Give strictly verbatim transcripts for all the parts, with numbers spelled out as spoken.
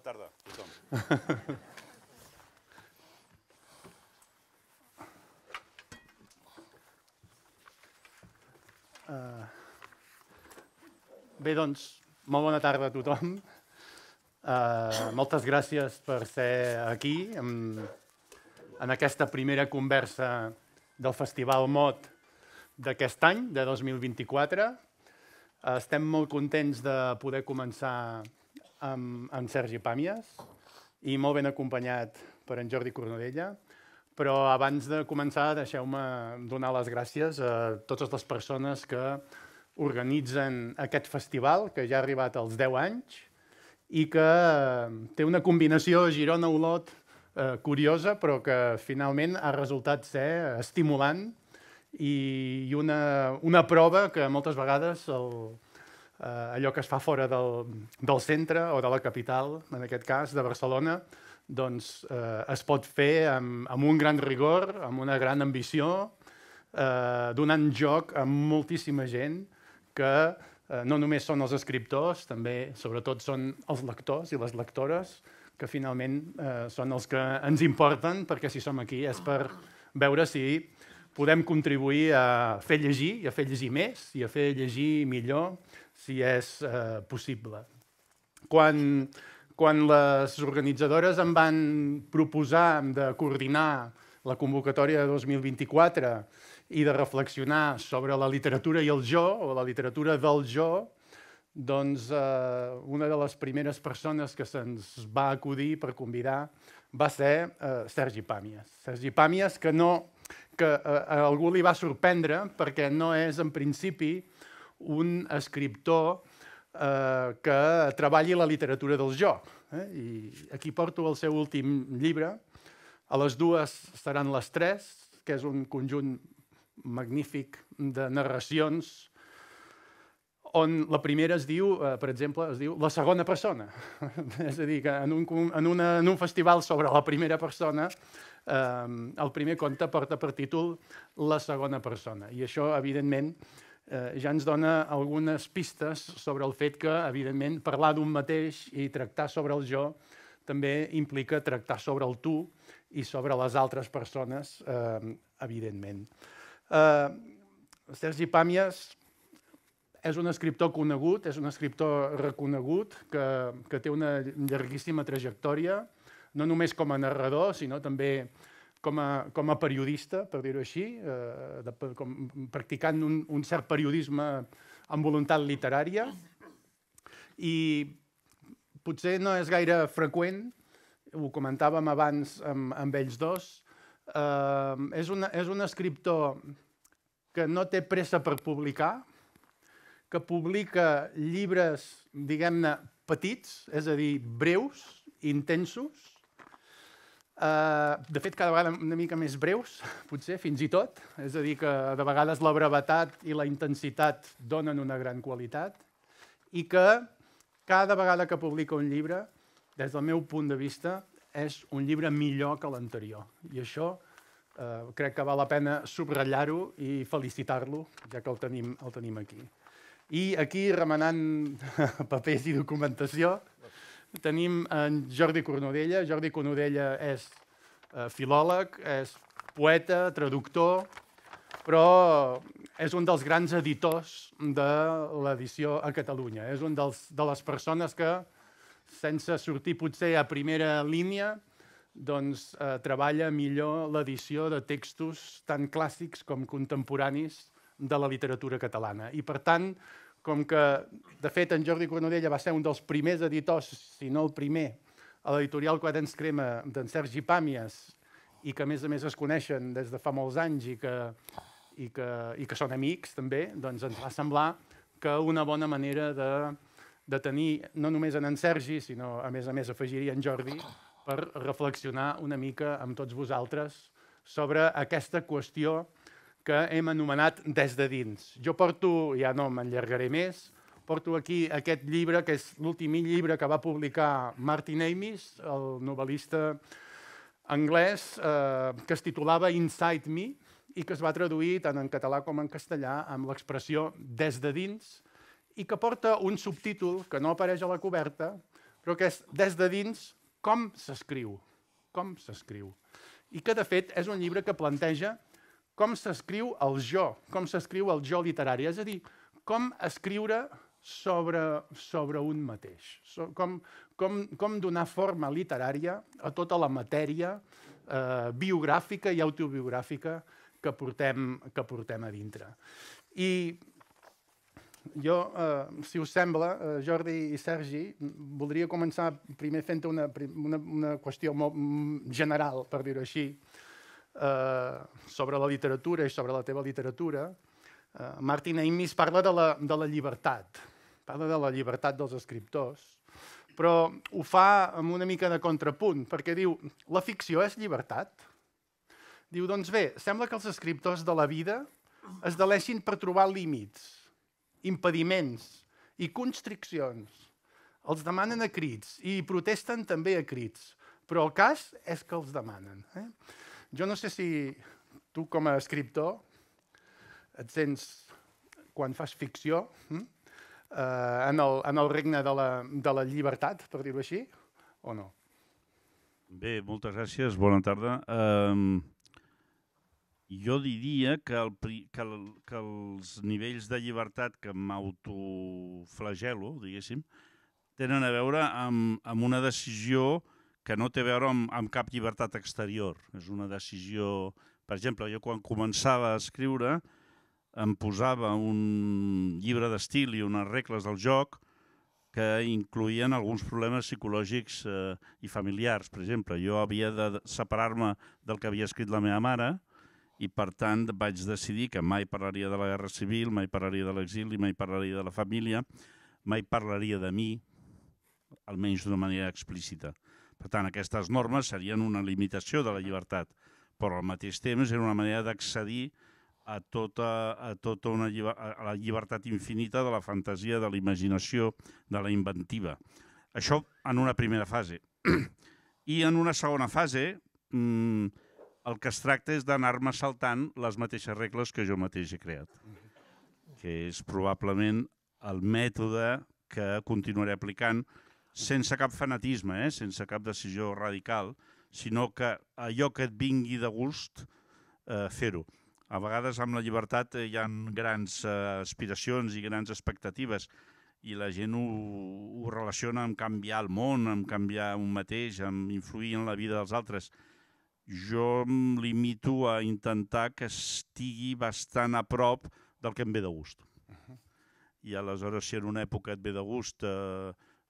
tarda a tothom. Uh, bé, doncs, molt bona tarda a tothom. Uh, moltes gràcies per ser aquí en, en aquesta primera conversa del Festival Mot d'aquest any, de dos mil vint-i-quatre. Uh, estem molt contents de poder començar amb, amb Sergi Pàmies i molt ben acompanyat per en Jordi Cornudella. Però abans de començar, deixeu-me donar les gràcies a totes les persones que organitzen aquest festival, que ja ha arribat als deu anys, i que té una combinació Girona-Olot eh, curiosa, però que finalment ha resultat ser estimulant i, i una, una prova que moltes vegades el, eh, allò que es fa fora del, del centre o de la capital, en aquest cas, de Barcelona, doncs eh, es pot fer amb, amb un gran rigor, amb una gran ambició, eh, donant joc a moltíssima gent que eh, no només són els escriptors, també, sobretot, són els lectors i les lectores, que finalment eh, són els que ens importen, perquè si som aquí és per veure si podem contribuir a fer llegir, i a fer llegir més, i a fer llegir millor, si és eh, possible. Quan... Quan les organitzadores em van proposar de coordinar la convocatòria de dos mil vint-i-quatre i de reflexionar sobre la literatura i el jo, o la literatura del jo, doncs eh, una de les primeres persones que se'ns va acudir per convidar va ser eh, Sergi Pàmies. Sergi Pàmies, que, no, que eh, a algú li va sorprendre perquè no és en principi un escriptor Eh, que treballi la literatura del jo. Eh? I aquí porto el seu últim llibre. A les dues seran les tres, que és un conjunt magnífic de narracions, on la primera es diu, eh, per exemple, es diu la segona persona. És a dir, que en un, en, una, en un festival sobre la primera persona, eh, el primer conte porta per títol La segona persona. I això, evidentment, Eh, ja ens dona algunes pistes sobre el fet que, evidentment, parlar d'un mateix i tractar sobre el jo també implica tractar sobre el tu i sobre les altres persones, eh, evidentment. Eh, Sergi Pàmies és un escriptor conegut, és un escriptor reconegut, que, que té una llarguíssima trajectòria, no només com a narrador, sinó també Com a, com a periodista, per dir-ho així, eh, de, com, practicant un, un cert periodisme amb voluntat literària. I potser no és gaire freqüent, ho comentàvem abans amb, amb ells dos, eh, és, una, és un escriptor que no té pressa per publicar, que publica llibres, diguem-ne, petits, és a dir, breus, intensos. Uh, de fet, cada vegada una mica més breus, potser, fins i tot. És a dir, que de vegades la brevetat i la intensitat donen una gran qualitat i que cada vegada que publica un llibre, des del meu punt de vista, és un llibre millor que l'anterior. I això uh, crec que val la pena subratllar-ho i felicitar-lo, ja que el tenim, el tenim aquí. I aquí, remenant papers i documentació, tenim en Jordi Cornudella. Jordi Cornudella és eh, filòleg, és poeta, traductor, però és un dels grans editors de l'edició a Catalunya. És un dels, de les persones que, sense sortir potser a primera línia, doncs, eh, treballa millor l'edició de textos tan clàssics com contemporanis de la literatura catalana. I, per tant, com que, de fet, en Jordi Cornudella va ser un dels primers editors, si no el primer, a l'editorial Quaderns Crema d'en Sergi Pàmies, i que, a més a més, es coneixen des de fa molts anys i que, i que, i que són amics, també, doncs ens va semblar que una bona manera de, de tenir, no només en en Sergi, sinó, a més a més, afegiria en Jordi, per reflexionar una mica amb tots vosaltres sobre aquesta qüestió que hem anomenat Des de dins. Jo porto, ja no m'enllargaré més, porto aquí aquest llibre, que és l'últim llibre que va publicar Martin Amis, el novel·lista anglès, eh, que es titulava Inside Me i que es va traduir tant en català com en castellà amb l'expressió Des de dins i que porta un subtítol que no apareix a la coberta, però que és des de dins com s'escriu, com s'escriu. I que, de fet, és un llibre que planteja com s'escriu el jo, com s'escriu el jo literari, és a dir, com escriure sobre, sobre un mateix, so, com, com, com donar forma literària a tota la matèria eh, biogràfica i autobiogràfica que portem, que portem a dintre. I jo, eh, si us sembla, eh, Jordi i Sergi, voldria començar primer fent una, una, una qüestió molt general, per dir-ho així, eh, sobre la literatura i sobre la teva literatura. Eh, Martin Amis parla de la, de la llibertat, parla de la llibertat dels escriptors, però ho fa amb una mica de contrapunt, perquè diu, la ficció és llibertat? Diu, doncs bé, sembla que els escriptors de la vida es deleixin per trobar límits, impediments i constriccions. Els demanen a crits i protesten també a crits, però el cas és que els demanen. Eh? Jo no sé si tu com a escriptor et sents, quan fas ficció, hm? eh, en, el, en el regne de la, de la llibertat, per dir-ho així, o no? Bé, moltes gràcies, bona tarda. Um, jo diria que, el, que, el, que els nivells de llibertat que m'autoflagelo, diguéssim, tenen a veure amb, amb una decisió que no té a veure amb, amb cap llibertat exterior. És una decisió... Per exemple, jo quan començava a escriure em posava un llibre d'estil i unes regles del joc que incloïen alguns problemes psicològics eh, i familiars. Per exemple, jo havia de separar-me del que havia escrit la meva mare i, per tant, vaig decidir que mai parlaria de la guerra civil, mai parlaria de l'exili, mai parlaria de la família, mai parlaria de mi, almenys d'una manera explícita. Per tant, aquestes normes serien una limitació de la llibertat, però al mateix temps era una manera d'accedir a tota, a tota una lliber, a la llibertat infinita de la fantasia, de la imaginació, de la inventiva. Això en una primera fase. I en una segona fase, mmm, el que es tracta és d'anar-me saltant les mateixes regles que jo mateix he creat, que és probablement el mètode que continuaré aplicant sense cap fanatisme, eh? Sense cap decisió radical, sinó que allò que et vingui de gust, eh, fer-ho. A vegades amb la llibertat eh, hi ha grans eh, aspiracions i grans expectatives i la gent ho, ho relaciona amb canviar el món, amb canviar un mateix, amb influir en la vida dels altres. Jo em limito a intentar que estigui bastant a prop del que em ve de gust. Uh-huh. I aleshores, si en una època et ve de gust eh,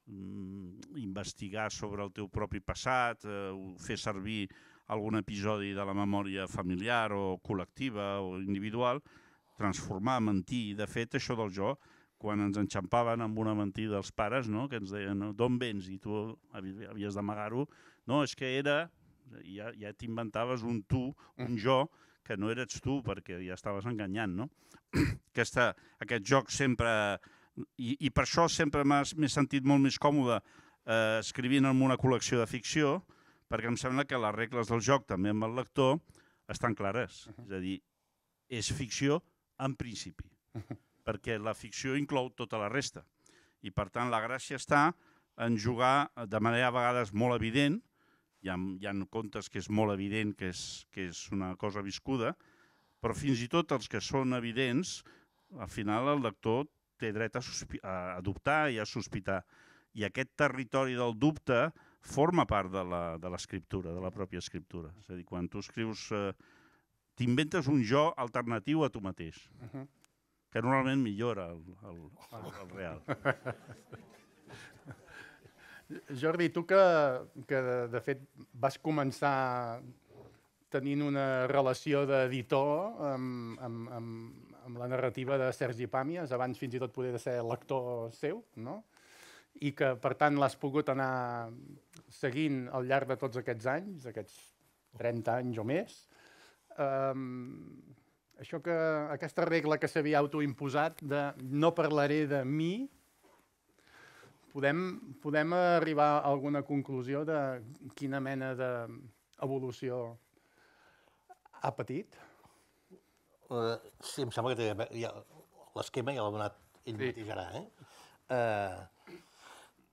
investigar sobre el teu propi passat, eh, fer servir algun episodi de la memòria familiar o col·lectiva o individual, transformar, mentir. De fet, això del jo, quan ens enxampaven amb una mentida dels pares, no? Que ens deien, no? D'on vens? I tu havies d'amagar-ho. No, és que era... Ja, ja t'inventaves un tu, un jo, que no eres tu, perquè ja estaves enganyant, no? Aquesta, aquest joc sempre... I, i per això sempre m'he sentit molt més còmode eh, escrivint en una col·lecció de ficció, perquè em sembla que les regles del joc, també amb el lector, estan clares. Uh-huh. És a dir, és ficció en principi, uh-huh. perquè la ficció inclou tota la resta. I per tant la gràcia està en jugar de manera a vegades molt evident, hi ha, hi ha contes que és molt evident que és, que és una cosa viscuda, però fins i tot els que són evidents, al final el lector té dret a, a dubtar i a sospitar. I aquest territori del dubte forma part de l'escriptura, de la pròpia escriptura. És a dir, quan tu escrius, eh, t'inventes un jo alternatiu a tu mateix, uh-huh. que normalment millora el, el, el, el real. Jordi, tu que, que de fet vas començar tenint una relació d'editor amb, amb, amb, amb la narrativa de Sergi Pàmies, abans fins i tot poder ser lector seu, no? I que, per tant, l'has pogut anar seguint al llarg de tots aquests anys, aquests trenta anys o més. Um, això que, aquesta regla que s'havia autoimposat de no parlaré de mi, podem, podem arribar a alguna conclusió de quina mena d'evolució ha patit? Uh, sí, em sembla que té, ja, l'esquema ja l'ha donat ell sí. mateix ara. Eh? Uh,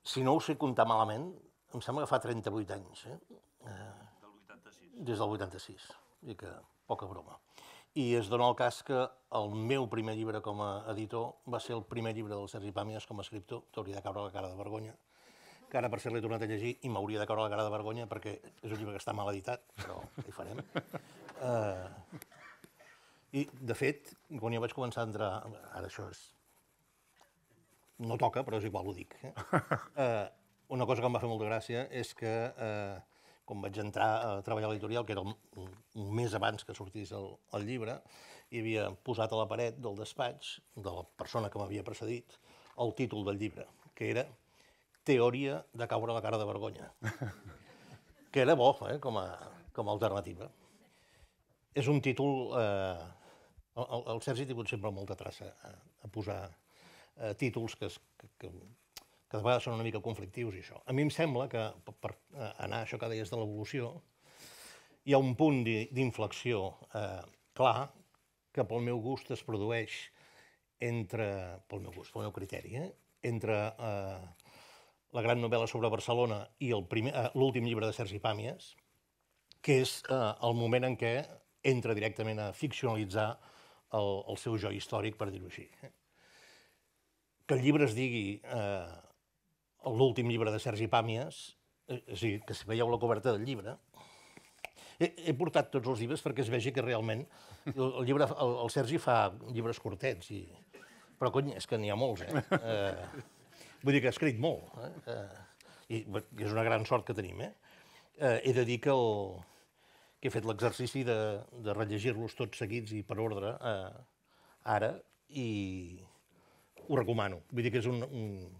si no ho sé comptar malament, em sembla que fa trenta-vuit anys, eh? Del vuitanta-sis. Des del vuitanta-sis, i que poca broma. I es dona el cas que el meu primer llibre com a editor va ser el primer llibre del Sergi Pàmies com a escriptor, t'hauria de caure la cara de vergonya, que ara per cert l'he tornat a llegir i m'hauria de caure la cara de vergonya perquè és un llibre que està mal editat, però què hi farem? Uh, I, de fet, quan jo vaig començar a entrar... Ara això és... No toca, però és igual, ho dic. Eh? Uh, una cosa que em va fer molta gràcia és que uh, quan vaig entrar a treballar a l'editorial, que era un, un mes abans que sortís el, el llibre, hi havia posat a la paret del despatx de la persona que m'havia precedit el títol del llibre, que era Teoria de caure a la cara de vergonya, que era bo, eh, com a, com a alternativa. És un títol... Eh, el, el Sergi ha tingut sempre molta traça a, a posar eh, títols que, es, que, que, que de vegades són una mica conflictius i això. A mi em sembla que, per, per anar a això que deies de l'evolució, hi ha un punt d'inflexió eh, clar que pel meu gust es produeix entre, pel meu gust, pel meu criteri, eh, entre eh, la gran novel·la sobre Barcelona i l'últim llibre de Sergi Pàmies, que és eh, el moment en què entra directament a ficcionalitzar el, el seu jo històric, per dir-ho així. Que el llibre es digui eh, l'últim llibre de Sergi Pàmies, eh, és a dir, que si veieu la coberta del llibre, he, he portat tots els llibres perquè es vegi que realment el, el, llibre, el, el Sergi fa llibres curtets, i, però cony, és que n'hi ha molts, eh? eh Vull dir que ha escrit molt, eh? I és una gran sort que tenim, eh? eh he de dir que, el, que he fet l'exercici de, de rellegir-los tots seguits i per ordre eh, ara, i ho recomano. Vull dir que és un... un,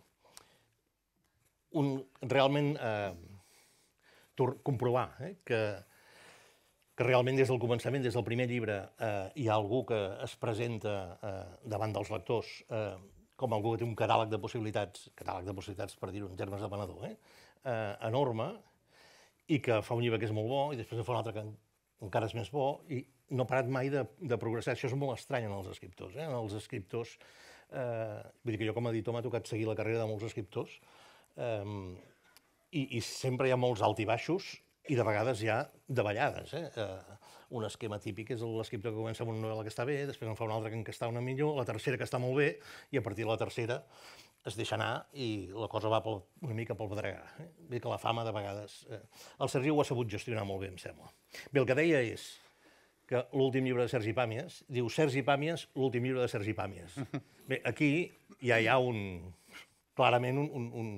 un realment eh, comprovar eh, que, que realment des del començament, des del primer llibre, eh, hi ha algú que es presenta eh, davant dels lectors eh, com algú que té un catàleg de possibilitats, catàleg de possibilitats per dir-ho en termes de venedor, eh? eh, enorme, i que fa un llibre que és molt bo, i després fa un altre que encara és més bo, i no ha parat mai de, de progressar. Això és molt estrany en els escriptors. Eh? En els escriptors, eh, vull dir que jo com a editor m'ha tocat seguir la carrera de molts escriptors, eh, i, i sempre hi ha molts alt i baixos, i de vegades hi ha davallades. Eh? Eh, un esquema típic és l'escriptor que comença amb una novel·la que està bé, després en fa una altra que està una millor, la tercera que està molt bé, i a partir de la tercera es deixa anar i la cosa va pel, una mica pel pedregar. Eh? Bé que la fama de vegades... Eh, el Sergi ho ha sabut gestionar molt bé, em sembla. Bé, el que deia és que l'últim llibre de Sergi Pàmies diu Sergi Pàmies, l'últim llibre de Sergi Pàmies. Bé, aquí ja hi ha un... clarament un... un, un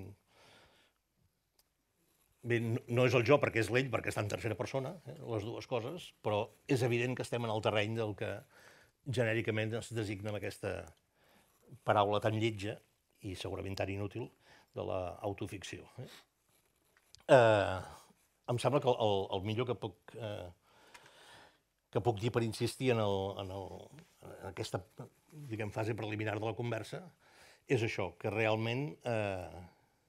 Bé, no és el jo perquè és l'ell, perquè està en tercera persona, eh, les dues coses, però és evident que estem en el terreny del que genèricament es designa amb aquesta paraula tan lletja i segurament tan inútil de l'autoficció. Eh? Eh, em sembla que el, el millor que puc, eh, que puc dir per insistir en, el, en, el, en aquesta diguem, fase preliminar de la conversa és això, que realment... Eh,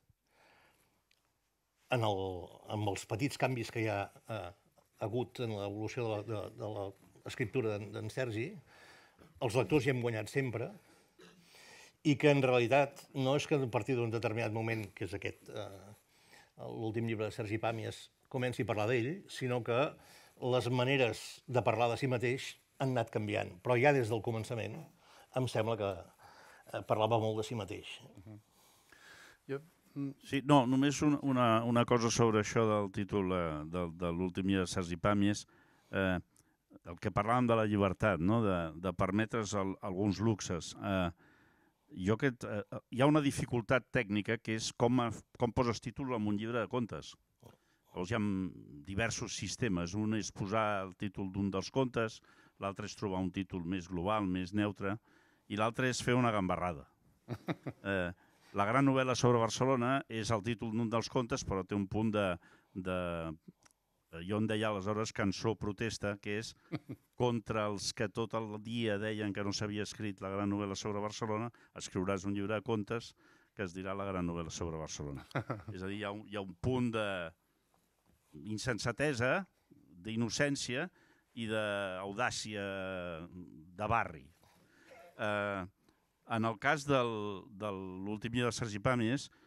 En el, amb els petits canvis que hi ha eh, hagut en l'evolució de, de, de l'escriptura d'en Sergi, els lectors hi hem guanyat sempre, i que en realitat no és que a partir d'un determinat moment, que és aquest, eh, l'últim llibre de Sergi Pàmies, comenci a parlar d'ell, sinó que les maneres de parlar de si mateix han anat canviant. Però ja des del començament em sembla que eh, parlava molt de si mateix. Uh-huh. Jo... Sí, no, només un, una, una cosa sobre això del títol eh, de, de l'últim llibre de Sergi Pàmies. Eh, el que parlàvem de la llibertat, no? de, de permetre's el, alguns luxes. Eh, jo que, eh, hi ha una dificultat tècnica que és com, a, com poses títol en un llibre de contes. Llavors hi ha diversos sistemes. Un és posar el títol d'un dels contes, l'altre és trobar un títol més global, més neutre, i l'altre és fer una gambarrada. Eh, La gran novel·la sobre Barcelona és el títol d'un dels contes, però té un punt de... de jo en deia aleshores cançó protesta, que és contra els que tot el dia deien que no s'havia escrit la gran novel·la sobre Barcelona, escriuràs un llibre de contes que es dirà la gran novel·la sobre Barcelona. És a dir, hi ha un, hi ha un punt d'insensatesa, d'innocència i d'audàcia de barri. Eh... En el cas del, de l'últim llibre de Sergi Pàmies,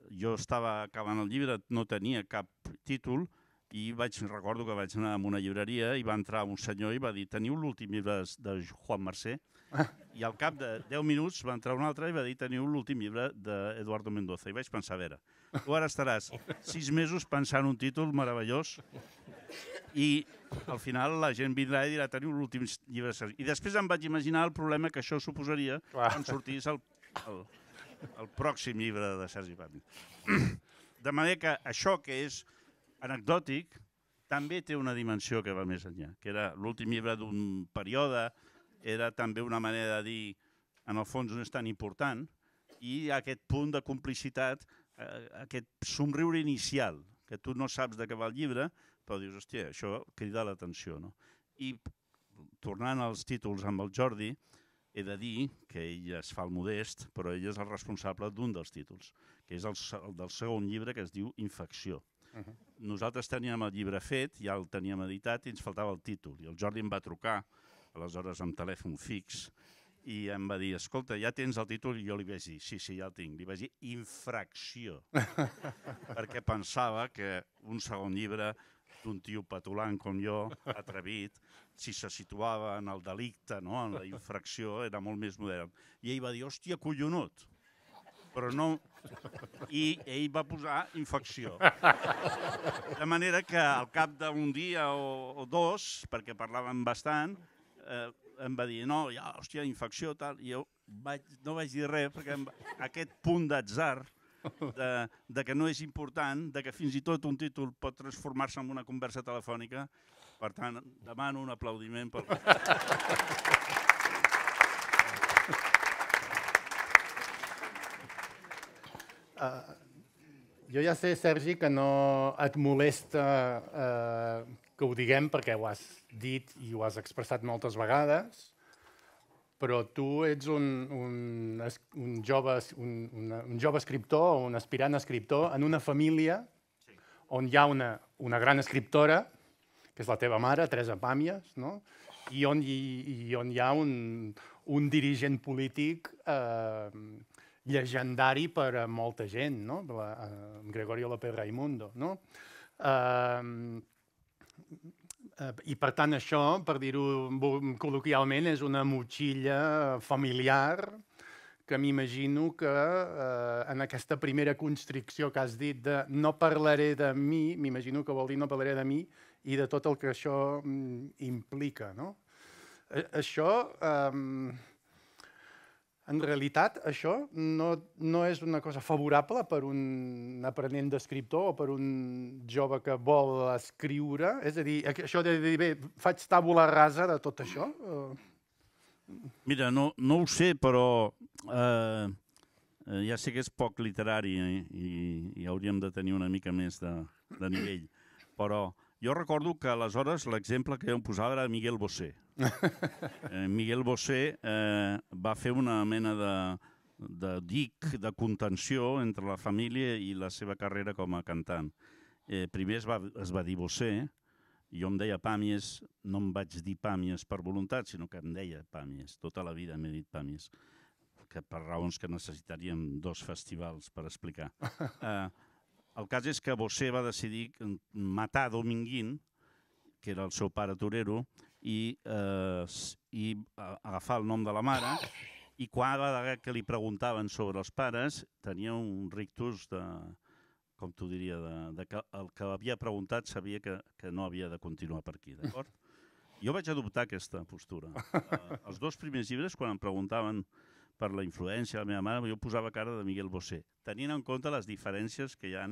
jo estava acabant el llibre, no tenia cap títol, i vaig, recordo que vaig anar a una llibreria i va entrar un senyor i va dir teniu l'últim llibre de Juan Mercè? I al cap de deu minuts va entrar un altre i va dir teniu l'últim llibre d'Eduardo Mendoza. I vaig pensar, a veure, tu ara estaràs sis mesos pensant un títol meravellós i al final la gent vindrà i dirà teniu l'últim llibre de Sergi. I després em vaig imaginar el problema que això suposaria quan sortís el, el, el pròxim llibre de Sergi Pàmies. De manera que això que és anecdòtic també té una dimensió que va més enllà, que era l'últim llibre d'un període, era també una manera de dir, en el fons no és tan important, i aquest punt de complicitat, eh, aquest somriure inicial, que tu no saps de què va el llibre, però dius, hòstia, això crida l'atenció, no? I tornant als títols amb el Jordi, he de dir que ell es fa el modest, però ell és el responsable d'un dels títols, que és el, el del segon llibre, que es diu Infecció. Uh-huh. Nosaltres teníem el llibre fet, ja el teníem editat i ens faltava el títol. I el Jordi em va trucar, aleshores amb telèfon fix, i em va dir, escolta, ja tens el títol? I jo li vaig dir, sí, sí, ja el tinc. Li vaig dir Infracció, perquè pensava que un segon llibre d'un tio petulant com jo, atrevit, si se situava en el delicte, no? En la infracció, era molt més modern. I ell va dir, hòstia, collonut. Però no... I ell va posar Infecció. De manera que al cap d'un dia o, o dos, perquè parlàvem bastant, eh, em va dir, no, ja, hòstia, Infecció, tal, i jo vaig, no vaig dir res, perquè em, aquest punt d'atzar, de, de que no és important, de que fins i tot un títol pot transformar-se en una conversa telefònica, per tant, demano un aplaudiment per... Uh, jo ja sé, Sergi, que no et molesta uh, que ho diguem perquè ho has dit i ho has expressat moltes vegades, però tu ets un, un, un, jove, un, una, un jove escriptor o un aspirant escriptor en una família sí. On hi ha una, una gran escriptora, que és la teva mare, Teresa Pàmies, no? I, on hi, i on hi ha un, un dirigent polític eh, llegendari per a molta gent, no? La, uh, Gregorio López Raimundo, no? Uh, uh, I per tant això, per dir-ho col·loquialment, és una motxilla familiar que m'imagino que uh, en aquesta primera constricció que has dit de no parlaré de mi, m'imagino que vol dir no parlaré de mi i de tot el que això um, implica, no? Uh, això... Um, En realitat, això no, no és una cosa favorable per un aprenent d'escriptor o per un jove que vol escriure? És a dir, això de dir, bé, faig tàbula rasa de tot això? Mira, no, no ho sé, però eh, ja sé que és poc literari i, i, i hauríem de tenir una mica més de, de nivell. Però jo recordo que aleshores l'exemple que em posava era Miguel Bosé. Eh, Miguel Bosé eh, va fer una mena de, de dic, de contenció entre la família i la seva carrera com a cantant. Eh, primer es va, es va dir Bosé, jo em deia Pàmies, no em vaig dir Pàmies per voluntat, sinó que em deia Pàmies. Tota la vida m'he dit Pàmies, que per raons que necessitaríem dos festivals per explicar. Eh, el cas és que Bosé va decidir matar Dominguín, que era el seu pare torero, i, eh, i agafar el nom de la mare, i quan que li preguntaven sobre els pares, tenia un rictus de, com t'ho diria, de, de que el que havia preguntat sabia que, que no havia de continuar per aquí, d'acord? Jo vaig adoptar aquesta postura. Eh, els dos primers llibres, quan em preguntaven per la influència de la meva mare, jo posava cara de Miguel Bosé, tenint en compte les diferències que hi ha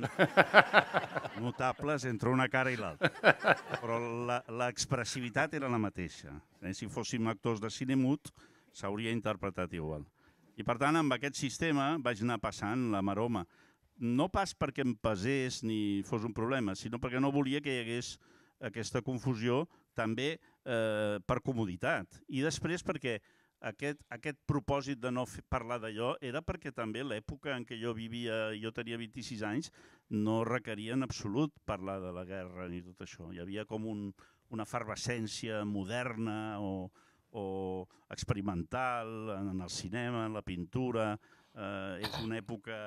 notables entre una cara i l'altra. Però l'expressivitat era la mateixa. Eh? Si fóssim actors de cine mut, s'hauria interpretat igual. I per tant, amb aquest sistema vaig anar passant la maroma. No pas perquè em pesés ni fos un problema, sinó perquè no volia que hi hagués aquesta confusió també eh, per comoditat. I després perquè Aquest, aquest propòsit de no fer, parlar d'allò era perquè també l'època en què jo vivia, jo tenia vint-i-sis anys, no requeria en absolut parlar de la guerra ni tot això. Hi havia com un, una efervescència moderna o, o experimental en el cinema, en la pintura. Eh, és una època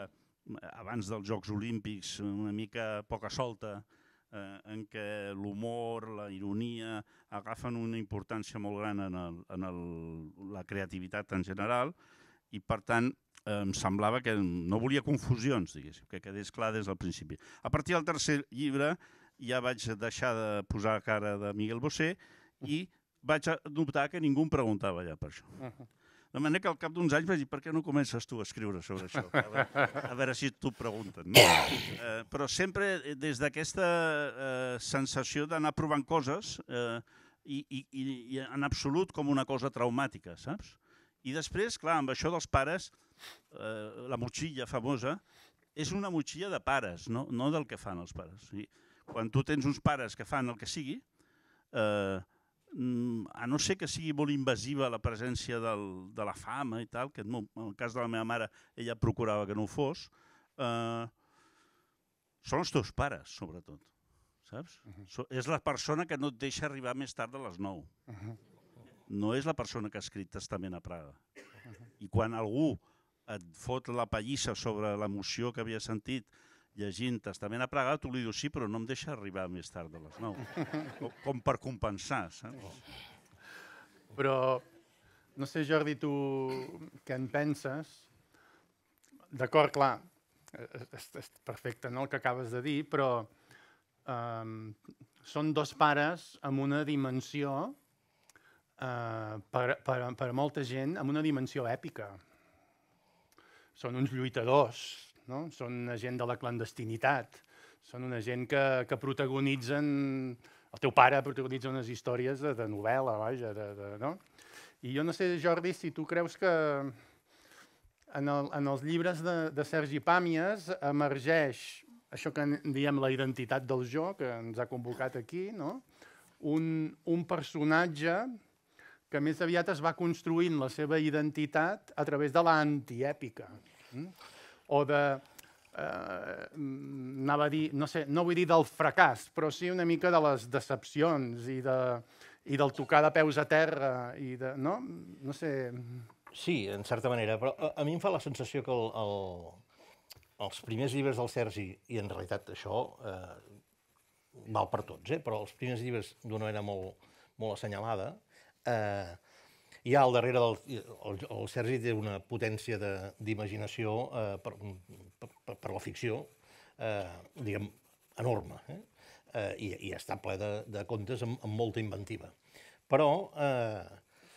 abans dels Jocs Olímpics, una mica poca solta, eh, en què l'humor, la ironia agafen una importància molt gran en, el, en el, la creativitat en general, i per tant eh, em semblava que no volia confusions, diguéssim, que quedés clar des del principi. A partir del tercer llibre ja vaig deixar de posar cara de Miguel Bosé i vaig notar que ningú em preguntava ja per això. De manera que al cap d'uns anys vaig dir, per què no comences tu a escriure sobre això? A veure, a veure si t'ho pregunten. No? Eh, però sempre des d'aquesta eh, sensació d'anar provant coses eh, i, i, i en absolut com una cosa traumàtica, saps? I després, clar, amb això dels pares, eh, la motxilla famosa, és una motxilla de pares, no, no del que fan els pares. I quan tu tens uns pares que fan el que sigui, eh, a no ser que sigui molt invasiva la presència del, de la fama i tal, que en el cas de la meva mare ella procurava que no ho fos, eh, són els teus pares, sobretot, saps? Uh-huh. So, és la persona que no et deixa arribar més tard de les nou. Uh-huh. No és la persona que ha escrit Testament a Praga. Uh-huh. I quan algú et fot la pallissa sobre l'emoció que havia sentit llegint Testament a Praga, tu li dius sí, però no em deixa arribar més tard de les nou. Com, com per compensar, saps? Però, no sé, Jordi, tu què en penses? D'acord, clar, és, és perfecte, no?, el que acabes de dir, però um, són dos pares amb una dimensió, uh, per, per, per molta gent, amb una dimensió èpica. Són uns lluitadors, no? Són una gent de la clandestinitat, són una gent que, que protagonitzen, el teu pare protagonitza unes històries de, de novel·la, vaja, de, de, no? I jo no sé, Jordi, si tu creus que en, el, en els llibres de, de Sergi Pàmies emergeix això que en diem la identitat del jo, que ens ha convocat aquí, no? Un, un personatge que més aviat es va construint la seva identitat a través de l'antièpica. Mm? O de, eh, anava a dir, no sé, no vull dir del fracàs, però sí una mica de les decepcions i, de, i del tocar de peus a terra, i de, no? No sé... Sí, en certa manera, però a, a mi em fa la sensació que el, el, els primers llibres del Sergi, i en realitat això eh, val per tots, eh, però els primers llibres d'una manera molt, molt assenyalada, eh, hi ha al darrere del... El, el Sergi té una potència d'imaginació eh, per, per, per la ficció, eh, diguem, enorme, eh? Eh, i, i està ple de, de contes amb, amb molta inventiva. Però eh,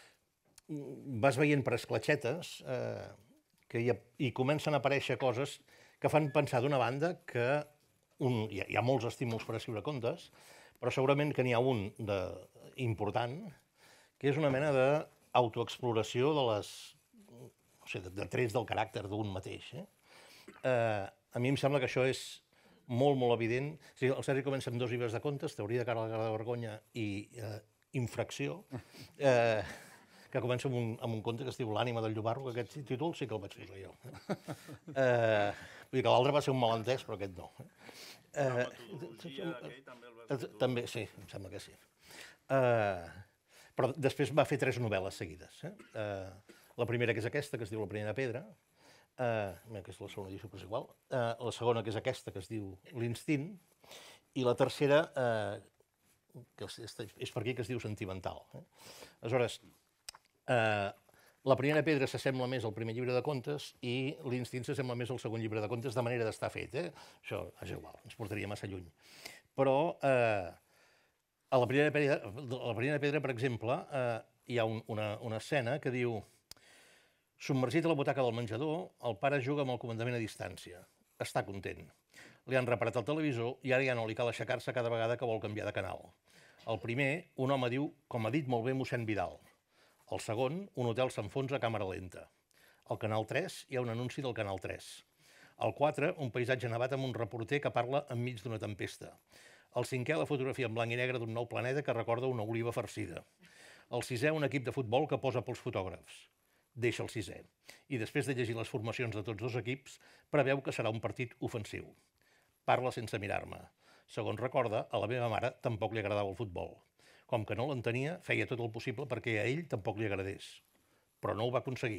vas veient per esclatxetes eh, que hi, ha, hi comencen a aparèixer coses que fan pensar d'una banda que un, hi, ha, hi ha molts estímuls per escriure contes, però segurament que n'hi ha un de, important, que és una mena de autoexploració de les, no sé, de, de trets del caràcter d'un mateix. Eh? Eh, a mi em sembla que això és molt, molt evident. O sigui, el Sergi comença amb dos llibres de contes, Teoria de cara a la cara de vergonya i eh, Infracció, eh, que comença amb un, amb un conte que es diu L'ànima del llobarro, que aquest títol sí que el vaig posar jo. Eh, vull dir que l'altre va ser un malentès, però aquest no. Eh, també, sí, em sembla que sí. Eh, Però després va fer tres novel·les seguides. Eh? Uh, la primera, que és aquesta, que es diu La primera pedra, uh, que és la segona edició, però és igual. Uh, la segona, que és aquesta, que es diu L'instint, i la tercera, uh, que és, és per aquí, que es diu Sentimental. Eh? Aleshores, uh, La primera pedra s'assembla més al primer llibre de contes i L'instint s'assembla més al segon llibre de contes, de manera d'estar fet. Eh? Això és igual, ens portaria massa lluny. Però... Uh, A la primera pedra, la primera pedra, per exemple, eh, hi ha un, una, una escena que diu: submergit a la butaca del menjador, el pare juga amb el comandament a distància. Està content. Li han reparat el televisor i ara ja no li cal aixecar-se cada vegada que vol canviar de canal. El primer, un home diu, com ha dit molt bé mossèn Vidal. El segon, un hotel s'enfonsa a càmera lenta. Al canal tres hi ha un anunci del canal tres. Al quatre, un paisatge nevat amb un reporter que parla enmig d'una tempesta. El cinquè, la fotografia en blanc i negre d'un nou planeta que recorda una oliva farcida. El sisè, un equip de futbol que posa pels fotògrafs. Deixa el sisè. I després de llegir les formacions de tots dos equips, preveu que serà un partit ofensiu. Parla sense mirar-me. Segons recorda, a la meva mare tampoc li agradava el futbol. Com que no l'entenia, feia tot el possible perquè a ell tampoc li agradés. Però no ho va aconseguir.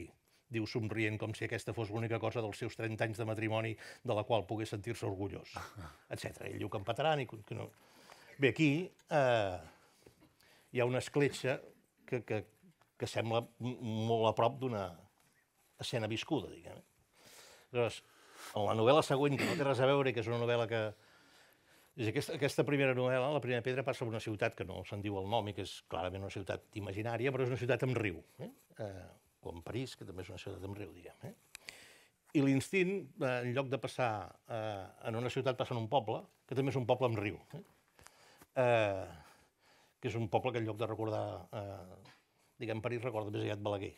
diu somrient com si aquesta fos l'única cosa dels seus trenta anys de matrimoni de la qual pogués sentir-se orgullós, etcètera. Ell diu que empataran i que no... Bé, aquí eh, hi ha una escletxa que, que, que sembla molt a prop d'una escena viscuda, diguem. Llavors, en la novel·la següent, que no té res a veure, que és una novel·la que... És aquesta, aquesta primera novel·la, La primera pedra, passa per una ciutat que no se'n diu el nom i que és clarament una ciutat imaginària, però és una ciutat amb riu, eh? Eh, com París, que també és una ciutat amb riu, diguem. Eh? I l'instint, eh, en lloc de passar eh, en una ciutat, passa en un poble, que també és un poble amb riu. Eh? Eh, que és un poble que en lloc de recordar, eh, diguem, París, recorda més aviat Balaguer.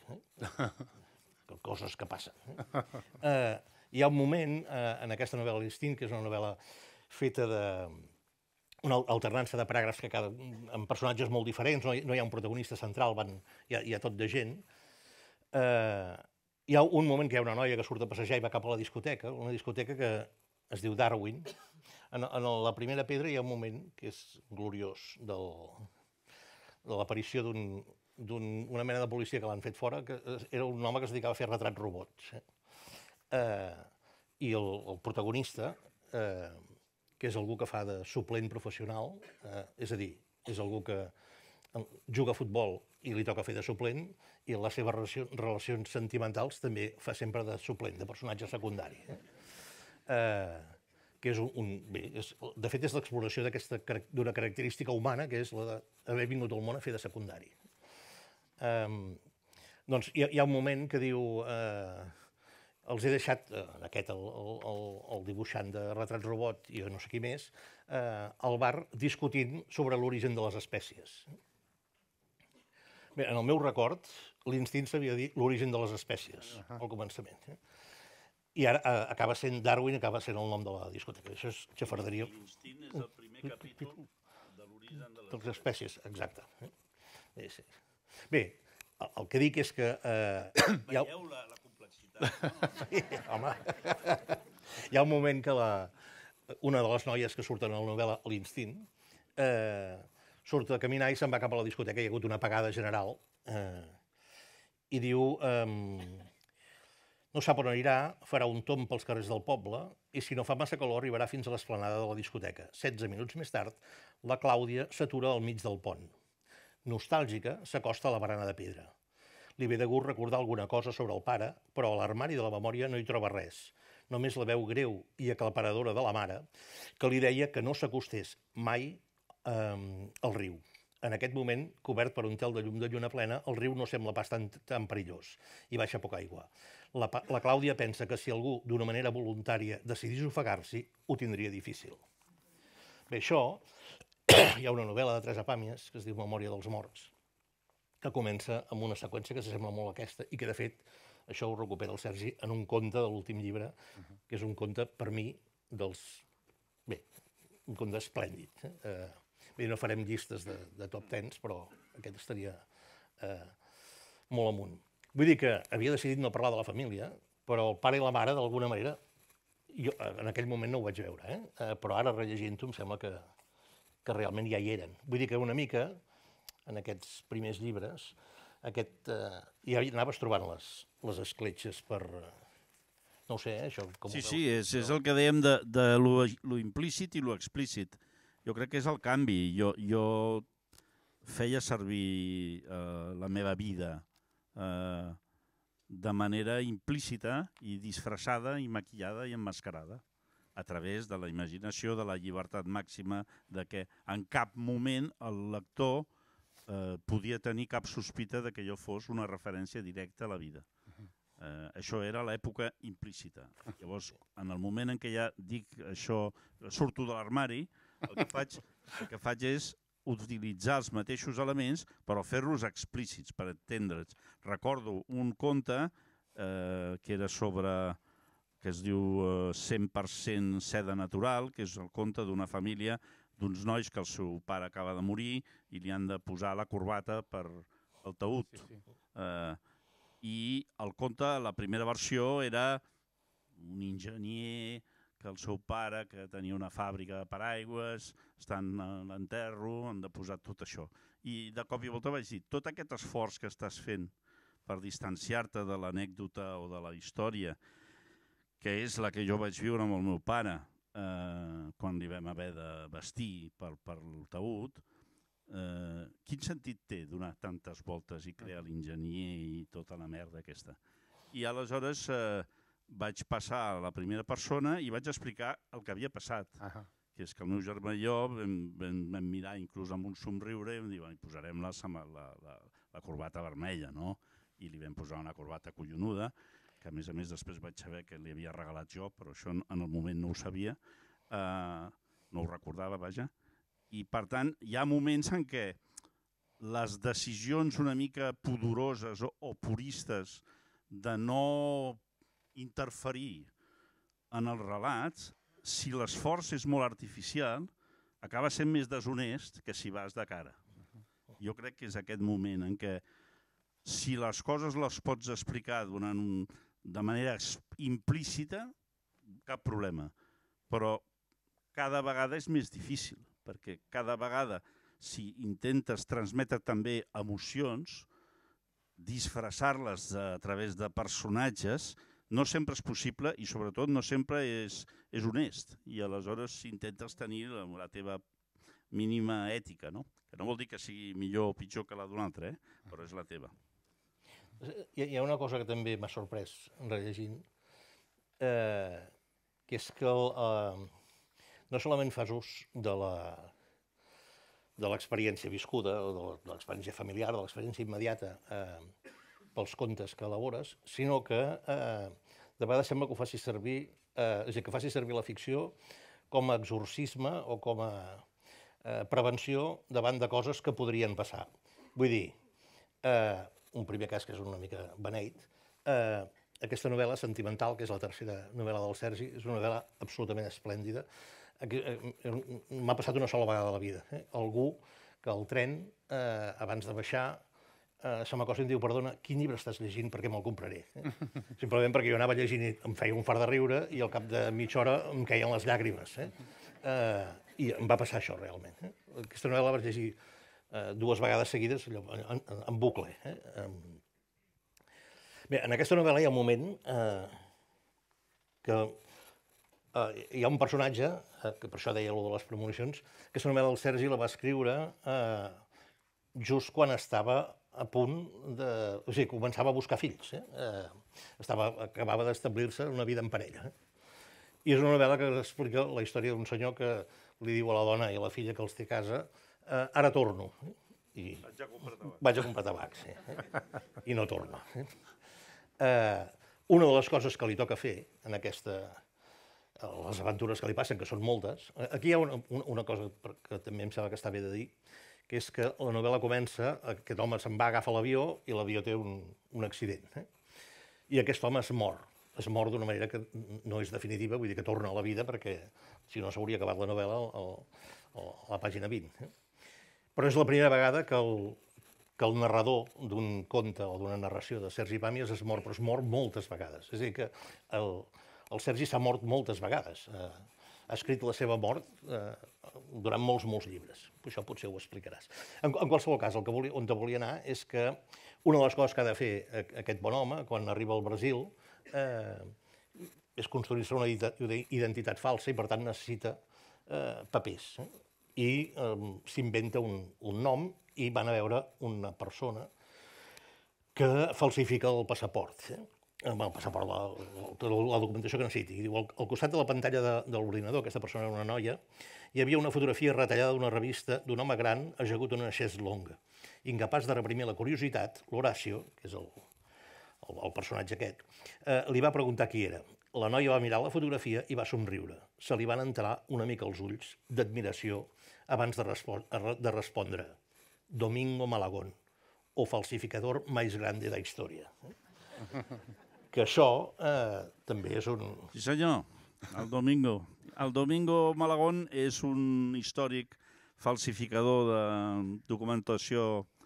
Eh? Coses que passen. Eh? Eh, hi ha un moment eh, en aquesta novel·la L'Instint, que és una novel·la feta de una alternança de paràgrafs que cada, amb personatges molt diferents, no hi, no hi ha un protagonista central, van, hi, ha, hi ha tot de gent. Eh, hi ha un moment que hi ha una noia que surt a passejar i va cap a la discoteca, una discoteca que es diu Darwin. En, en la primera pedra hi ha un moment que és gloriós del, de l'aparició d'un, d'un, una mena de policia que l'han fet fora, que era un home que es dedicava a fer retrats robots. Eh? Eh, I el, el protagonista, eh, que és algú que fa de suplent professional, eh, és a dir, és algú que juga a futbol i li toca fer de suplent, i en les seves relacions, relacions sentimentals també fa sempre de suplent, de personatge secundari. Eh? Eh, que és un, un, bé, és, de fet, és l'exploració d'una característica humana, que és la d'haver vingut al món a fer de secundari. Eh, doncs hi ha, hi ha un moment que diu... Eh, els he deixat, eh, aquest, el, el, el dibuixant de retrats robot i no sé qui més, eh, al bar discutint sobre l'origen de les espècies. Bé, en el meu record, l'instint sabia dir l'origen de les espècies, uh -huh. al començament. Eh? I ara eh, acaba sent Darwin, acaba sent el nom de la discoteca. Això és xafarderia. L'instint és el primer capítol de l'origen de les, de les espècies. Exacte. Eh? Bé, sí. Bé, el, el que dic és que... Eh, Veieu la, la Sí, home, hi ha un moment que la, una de les noies que surten a la novel·la L'Instint eh, surt a caminar i se'n va cap a la discoteca, hi ha hagut una apagada general, eh, i diu eh, no sap on anirà, farà un tomb pels carrers del poble i si no fa massa calor arribarà fins a l'esplanada de la discoteca. setze minuts més tard, la Clàudia s'atura al mig del pont. Nostàlgica, s'acosta a la barana de pedra. Li ve de gust recordar alguna cosa sobre el pare, però a l'armari de la memòria no hi troba res. Només la veu greu i aclaparadora de la mare, que li deia que no s'acostés mai eh, al riu. En aquest moment, cobert per un tel de llum de lluna plena, el riu no sembla pas tan, tan perillós i baixa poca aigua. La, la Clàudia pensa que si algú, d'una manera voluntària, decidís ofegar-s'hi, ho tindria difícil. Bé, això, hi ha una novel·la de Teresa Pàmies que es diu Memòria dels morts, que comença amb una seqüència que s'assembla molt a aquesta i que, de fet, això ho recupera el Sergi en un conte de l'últim llibre, uh-huh. que és un conte, per mi, dels... Bé, un conte esplèndid. Eh? Bé, no farem llistes de, de top tens, però aquest estaria eh, molt amunt. Vull dir que havia decidit no parlar de la família, però el pare i la mare, d'alguna manera, jo en aquell moment no ho vaig veure, eh? Eh, però ara, rellegint-ho, em sembla que, que realment ja hi eren. Vull dir que una mica... en aquests primers llibres, aquest, eh, ja anaves trobant les, les escletxes per... No ho sé, eh, això... Com sí, ho sí, veus? és, és el que dèiem de, de lo, lo implícit i lo explícit. Jo crec que és el canvi. Jo, jo feia servir eh, la meva vida eh, de manera implícita i disfressada i maquillada i emmascarada a través de la imaginació, de la llibertat màxima, de que en cap moment el lector Eh, podia tenir cap sospita de que jo fos una referència directa a la vida. Eh, això era l'època implícita. Llavors, en el moment en què ja dic això, surto de l'armari, el que faig, el que faig és utilitzar els mateixos elements però fer-los explícits per entendre'ls. Recordo un conte eh, que era sobre, que es diu eh, cent per cent seda natural, que és el conte d'una família d'uns nois que el seu pare acaba de morir i li han de posar la corbata per el taüt. Sí, sí. Eh, I el conte, la primera versió, era un enginyer que el seu pare, que tenia una fàbrica de paraigües, estan a l'enterro, han de posar tot això. I de cop i volta vaig dir, tot aquest esforç que estàs fent per distanciar-te de l'anècdota o de la història, que és la que jo vaig viure amb el meu pare eh, quan li vam haver de vestir per, per el taüt, eh, quin sentit té donar tantes voltes i crear l'enginyer i tota la merda aquesta? I aleshores eh, vaig passar a la primera persona i vaig explicar el que havia passat. Ahà. Que és que el meu germà i jo vam, vam, vam mirar inclús amb un somriure i vam dir, bueno, posarem la, la, la, la corbata vermella, no? I li vam posar una corbata collonuda, que a més a més després vaig saber que li havia regalat jo, però això en el moment no ho sabia, eh, no ho recordava, vaja. I per tant, hi ha moments en què les decisions una mica pudoroses o, o puristes de no interferir en els relats, si l'esforç és molt artificial, acaba sent més deshonest que si vas de cara. Jo crec que és aquest moment en què si les coses les pots explicar donant un, de manera implícita, cap problema. Però cada vegada és més difícil, perquè cada vegada si intentes transmetre també emocions, disfressar-les a través de personatges, no sempre és possible i sobretot no sempre és, és honest. I aleshores intentes tenir la, la teva mínima ètica, no? Que no vol dir que sigui millor o pitjor que la d'un altre, eh? Però és la teva. Hi ha una cosa que també m'ha sorprès rellegint, eh, que és que el, eh, no solament fas ús de la de l'experiència viscuda, o de l'experiència familiar, de l'experiència immediata eh, pels contes que elabores, sinó que eh, de vegades sembla que ho facis servir, eh, és a dir, que facis servir la ficció com a exorcisme o com a eh, prevenció davant de coses que podrien passar. Vull dir, eh, un primer cas que és una mica beneit, eh, aquesta novel·la sentimental, que és la tercera novel·la del Sergi, és una novel·la absolutament esplèndida. M'ha passat una sola vegada a la vida. Eh? Algú que al tren, eh, abans de baixar, eh, se m'acosta i em diu, perdona, quin llibre estàs llegint perquè me'l compraré? Eh? Simplement perquè jo anava llegint i em feia un fart de riure i al cap de mitja hora em queien les llàgrimes. Eh? Eh, I em va passar això, realment. Eh? Aquesta novel·la la vaig llegir eh, dues vegades seguides, allò, en, en, en bucle. Eh? Bé, en aquesta novel·la hi ha un moment eh, que Uh, hi ha un personatge, uh, que per això deia allò de les premonicions, que aquesta novel·la del Sergi la va escriure uh, just quan estava a punt de... O sigui, començava a buscar fills. Eh? Uh, estava, acabava d'establir-se una vida en parella. Eh? I és una novel·la que explica la història d'un senyor que li diu a la dona i a la filla que els té a casa uh, ara torno. Eh? I Vaig a comprar tabac. Vaig a comprar tabac, sí. Eh? I no torna. Eh? Uh, una de les coses que li toca fer en aquesta... les aventures que li passen, que són moltes. Aquí hi ha una, una cosa que també em sembla que està bé de dir, que és que la novel·la comença, aquest home se'n va, agafa l'avió i l'avió té un, un accident. Eh? I aquest home es mor. Es mor d'una manera que no és definitiva, vull dir que torna a la vida perquè si no s'hauria acabat la novel·la a la pàgina vint. Eh? Però és la primera vegada que el, que el narrador d'un conte o d'una narració de Sergi Pàmies es mor, però es mor moltes vegades. És a dir, que el, el Sergi s'ha mort moltes vegades. Eh, ha escrit la seva mort eh, durant molts, molts llibres. Això potser ho explicaràs. En, en qualsevol cas, el que volia, on te volia anar és que una de les coses que ha de fer aquest bon home, quan arriba al Brasil, eh, és construir-se una identitat falsa i, per tant, necessita eh, papers. Eh? I eh, s'inventa un, un nom i van a veure una persona que falsifica el passaport. Eh? el passaport, la, la documentació que necessiti. I diu, al, al costat de la pantalla de, de l'ordinador, aquesta persona era una noia, hi havia una fotografia retallada d'una revista d'un home gran ajagut en una chaise longue. Incapaç de reprimir la curiositat, l'Horacio, que és el, el, el personatge aquest, eh, li va preguntar qui era. La noia va mirar la fotografia i va somriure. Se li van entrar una mica els ulls d'admiració abans de, respon de respondre Domingo Malagón, o falsificador més grande de la història. Que això eh, també és un... Sí senyor, el Domingo. El Domingo Malagón és un històric falsificador de documentació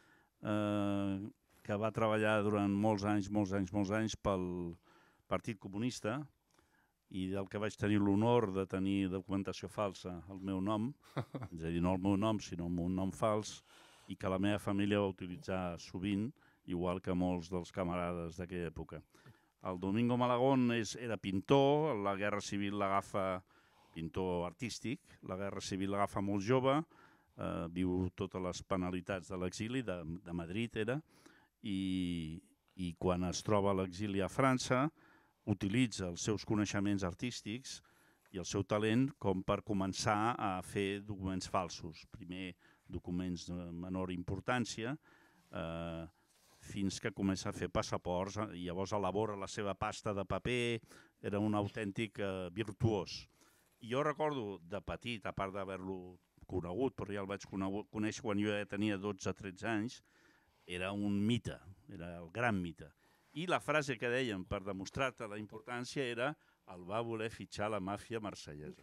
eh, que va treballar durant molts anys, molts anys, molts anys pel Partit Comunista i del que vaig tenir l'honor de tenir documentació falsa al meu nom, és a dir, no el meu nom, sinó amb un nom fals, i que la meva família va utilitzar sovint igual que molts dels camarades d'aquella època. El Domingo Malagón és, era pintor, la Guerra Civil l'agafa, pintor artístic, la Guerra Civil l'agafa molt jove, eh, viu totes les penalitats de l'exili, de, de Madrid era, i, i quan es troba a l'exili a França, utilitza els seus coneixements artístics i el seu talent com per començar a fer documents falsos. Primer documents de menor importància, eh, fins que comença a fer passaports i llavors elabora la seva pasta de paper, era un autèntic eh, virtuós. I jo recordo de petit, a part d'haver-lo conegut, però ja el vaig conèixer quan jo ja tenia dotze o tretze anys, era un mite, era el gran mite. I la frase que dèiem per demostrar-te la importància era el va voler fitxar la màfia marsellesa.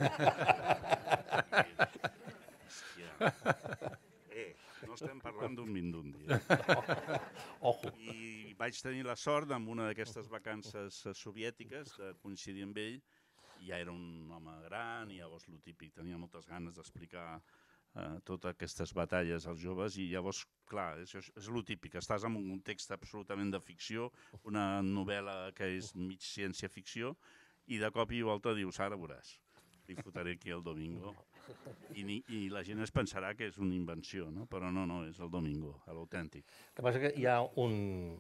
Eh, no estem parlant d'un mindundi. Eh? Ojo. I vaig tenir la sort amb una d'aquestes vacances soviètiques de coincidir amb ell. Ja era un home gran i llavors el típic, tenia moltes ganes d'explicar eh, totes aquestes batalles als joves i llavors, clar, és, és el típic, estàs en un context absolutament de ficció, una novel·la que és mig ciència-ficció i de cop i volta dius, ara veuràs, li fotré aquí el Domingo. I, ni, I la gent es pensarà que és una invenció, no? Però no, no, és el Domingo, l'autèntic. El que passa que hi ha un...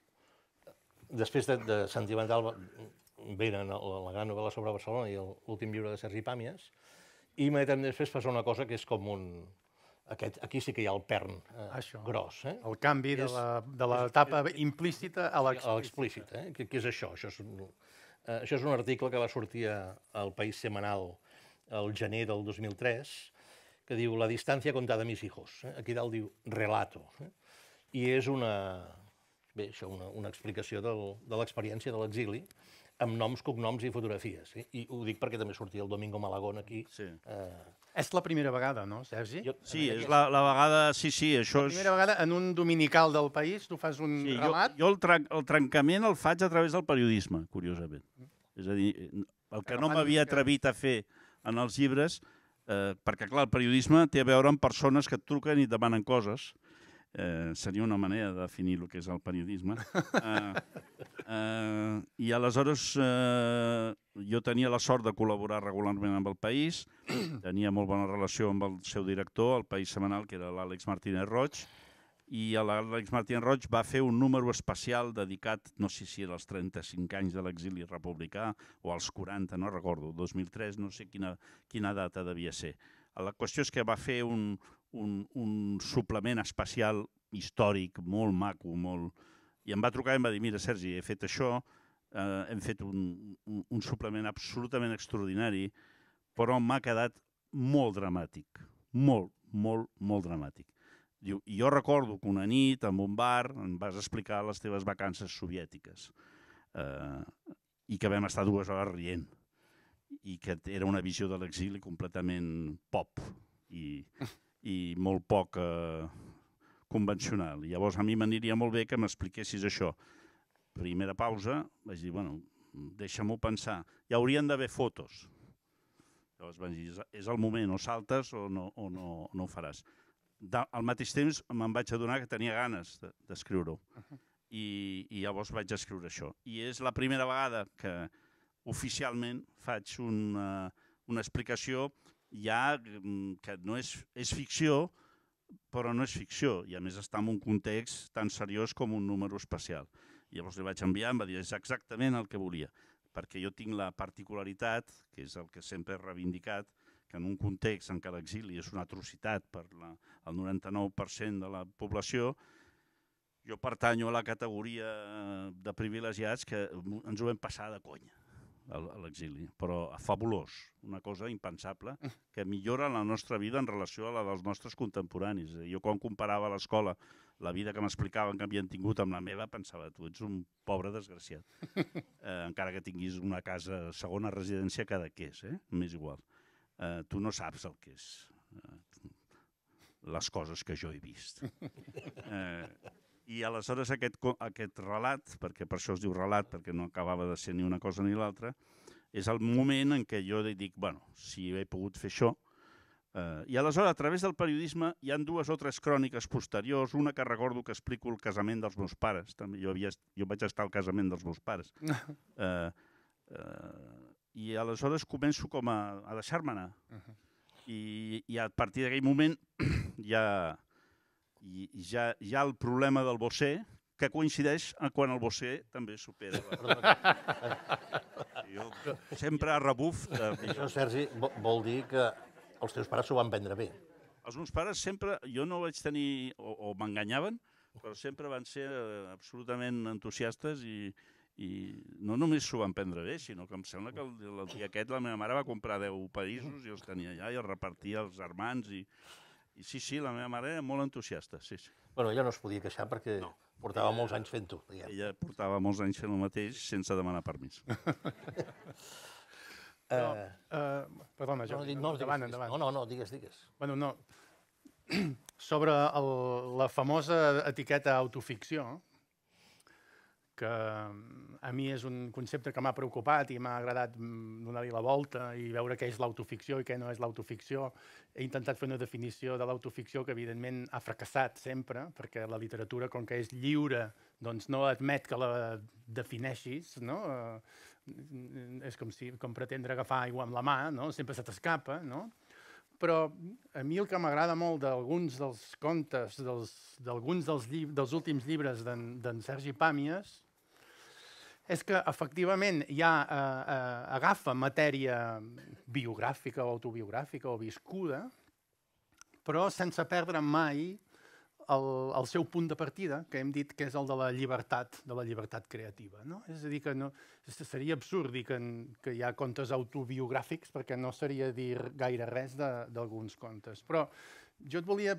Després de, de Sentimental venen la gran novel·la sobre Barcelona i l'últim llibre de Sergi Pàmies, i immediatament després passa una cosa que és com un... Aquest, aquí sí que hi ha el pern eh, Això. gros. Eh? El canvi de És- la- de l'etapa implícita a A l'explícita. l'explícit, eh? Què, què és això? Això és, un, eh, això és un article que va sortir a- al País Semanal el gener del dos mil tres, que diu La distància contada a mis hijos. Eh? Aquí dalt diu relato. Eh? I és una, bé, això, una, una explicació del, de l'experiència de l'exili, amb noms, cognoms i fotografies. Eh? I ho dic perquè també sortia el Domingo Malagón aquí. Sí, Eh, És la primera vegada, no, Sergi? jo, sí és la, la vegada... Sí, sí, això La és... primera vegada en un dominical del país tu fas un Sí, jo, relat. jo el, tren el trencament el faig a través del periodisme, curiosament. És a dir, el que no Agafant m'havia que- atrevit a fer en els llibres, eh, perquè clar, el periodisme té a veure amb persones que et truquen i et demanen coses. Eh, seria una manera de definir el que és el periodisme. Eh, eh, I aleshores eh, jo tenia la sort de col·laborar regularment amb El País, tenia molt bona relació amb el seu director, El País Semanal, que era l'Àlex Martínez Roig, i l'Àlex Martínez Roig va fer un número especial dedicat, no sé si era als trenta-cinc anys de l'exili republicà o als quaranta, no recordo, dos mil tres, no sé quina, quina data devia ser. La qüestió és que va fer un, un, un suplement especial històric, molt maco, molt... i em va trucar i em va dir, mira, Sergi, he fet això, eh, hem fet un, un, un suplement absolutament extraordinari, però m'ha quedat molt dramàtic, molt, molt, molt dramàtic. Diu, i jo recordo que una nit, en un bar, em vas explicar les teves vacances soviètiques eh, i que vam estar dues hores rient i que era una visió de l'exili completament pop i, i molt poc eh, convencional. I llavors a mi m'aniria molt bé que m'expliquessis això. Primera pausa, vaig dir, bueno, deixa-m'ho pensar. Hi haurien d'haver fotos. Llavors vaig dir, és el moment, o saltes o no, o no, no ho faràs. De, al mateix temps me'n vaig adonar que tenia ganes d'escriure-ho. I, I llavors vaig escriure això. I és la primera vegada que oficialment faig una, una explicació ja que no és, és ficció, però no és ficció, i a més està en un context tan seriós com un número especial. I llavors li vaig enviar, em va dir, és exactament el que volia, perquè jo tinc la particularitat, que és el que sempre he reivindicat, que en un context en què l'exili és una atrocitat per la, el noranta-nou per cent de la població, jo pertanyo a la categoria de privilegiats que ens ho vam passar de conya a l'exili, però fabulós, una cosa impensable, que millora la nostra vida en relació a la dels nostres contemporanis. Jo quan comparava a l'escola la vida que m'explicaven que havien tingut amb la meva, pensava, tu ets un pobre desgraciat, eh, encara que tinguis una casa, segona residència cada Cadaqués, eh? M'és igual. Eh, tu no saps el que és eh, les coses que jo he vist. Eh, I aleshores aquest, aquest relat, perquè per això es diu relat, perquè no acabava de ser ni una cosa ni l'altra, és el moment en què jo dic, bueno, si he pogut fer això, Uh, I aleshores, a través del periodisme, hi han dues o tres cròniques posteriors, una que recordo que explico el casament dels meus pares. També jo, havia, jo vaig estar al casament dels meus pares. Uh, uh, I aleshores començo com a, a deixar-me anar. Uh -huh. I, I a partir d'aquell moment hi ha, hi, ja, hi ha el problema del bosser, que coincideix quan el bosser també supera. Jo sempre a rebuf de... Això, Sergi, vol dir que els teus pares s'ho van prendre bé. Els meus pares sempre, jo no vaig tenir, o, o m'enganyaven, però sempre van ser eh, absolutament entusiastes i, i no només s'ho van prendre bé, sinó que em sembla que el, el dia aquest la meva mare va comprar deu països i els tenia allà i els repartia als germans i, i sí, sí, la meva mare era molt entusiasta, sí, sí. Bueno, ella no es podia queixar perquè no. portava ella, molts anys fent-ho. Ella portava molts anys fent el mateix sense demanar permís. No, uh, perdona, jo, no, no, endavant, digues, endavant. No, no, no, digues, digues. Bueno, no. Sobre el, la famosa etiqueta autoficció, que a mi és un concepte que m'ha preocupat i m'ha agradat donar-hi la volta i veure què és l'autoficció i què no és l'autoficció. He intentat fer una definició de l'autoficció que, evidentment, ha fracassat sempre, perquè la literatura, com que és lliure, doncs no admet que la defineixis, no? És com, si, com pretendre agafar aigua amb la mà, no? Sempre se t'escapa, no? Però a mi el que m'agrada molt d'alguns dels contes, d'alguns dels, dels, dels últims llibres d'en Sergi Pàmies, és que, efectivament, ja eh, eh, agafa matèria biogràfica o autobiogràfica o viscuda, però sense perdre mai el, el seu punt de partida, que hem dit que és el de la llibertat, de la llibertat creativa, no? És a dir, que no, seria absurd dir que, que hi ha contes autobiogràfics, perquè no seria dir gaire res d'alguns contes. Però jo et volia,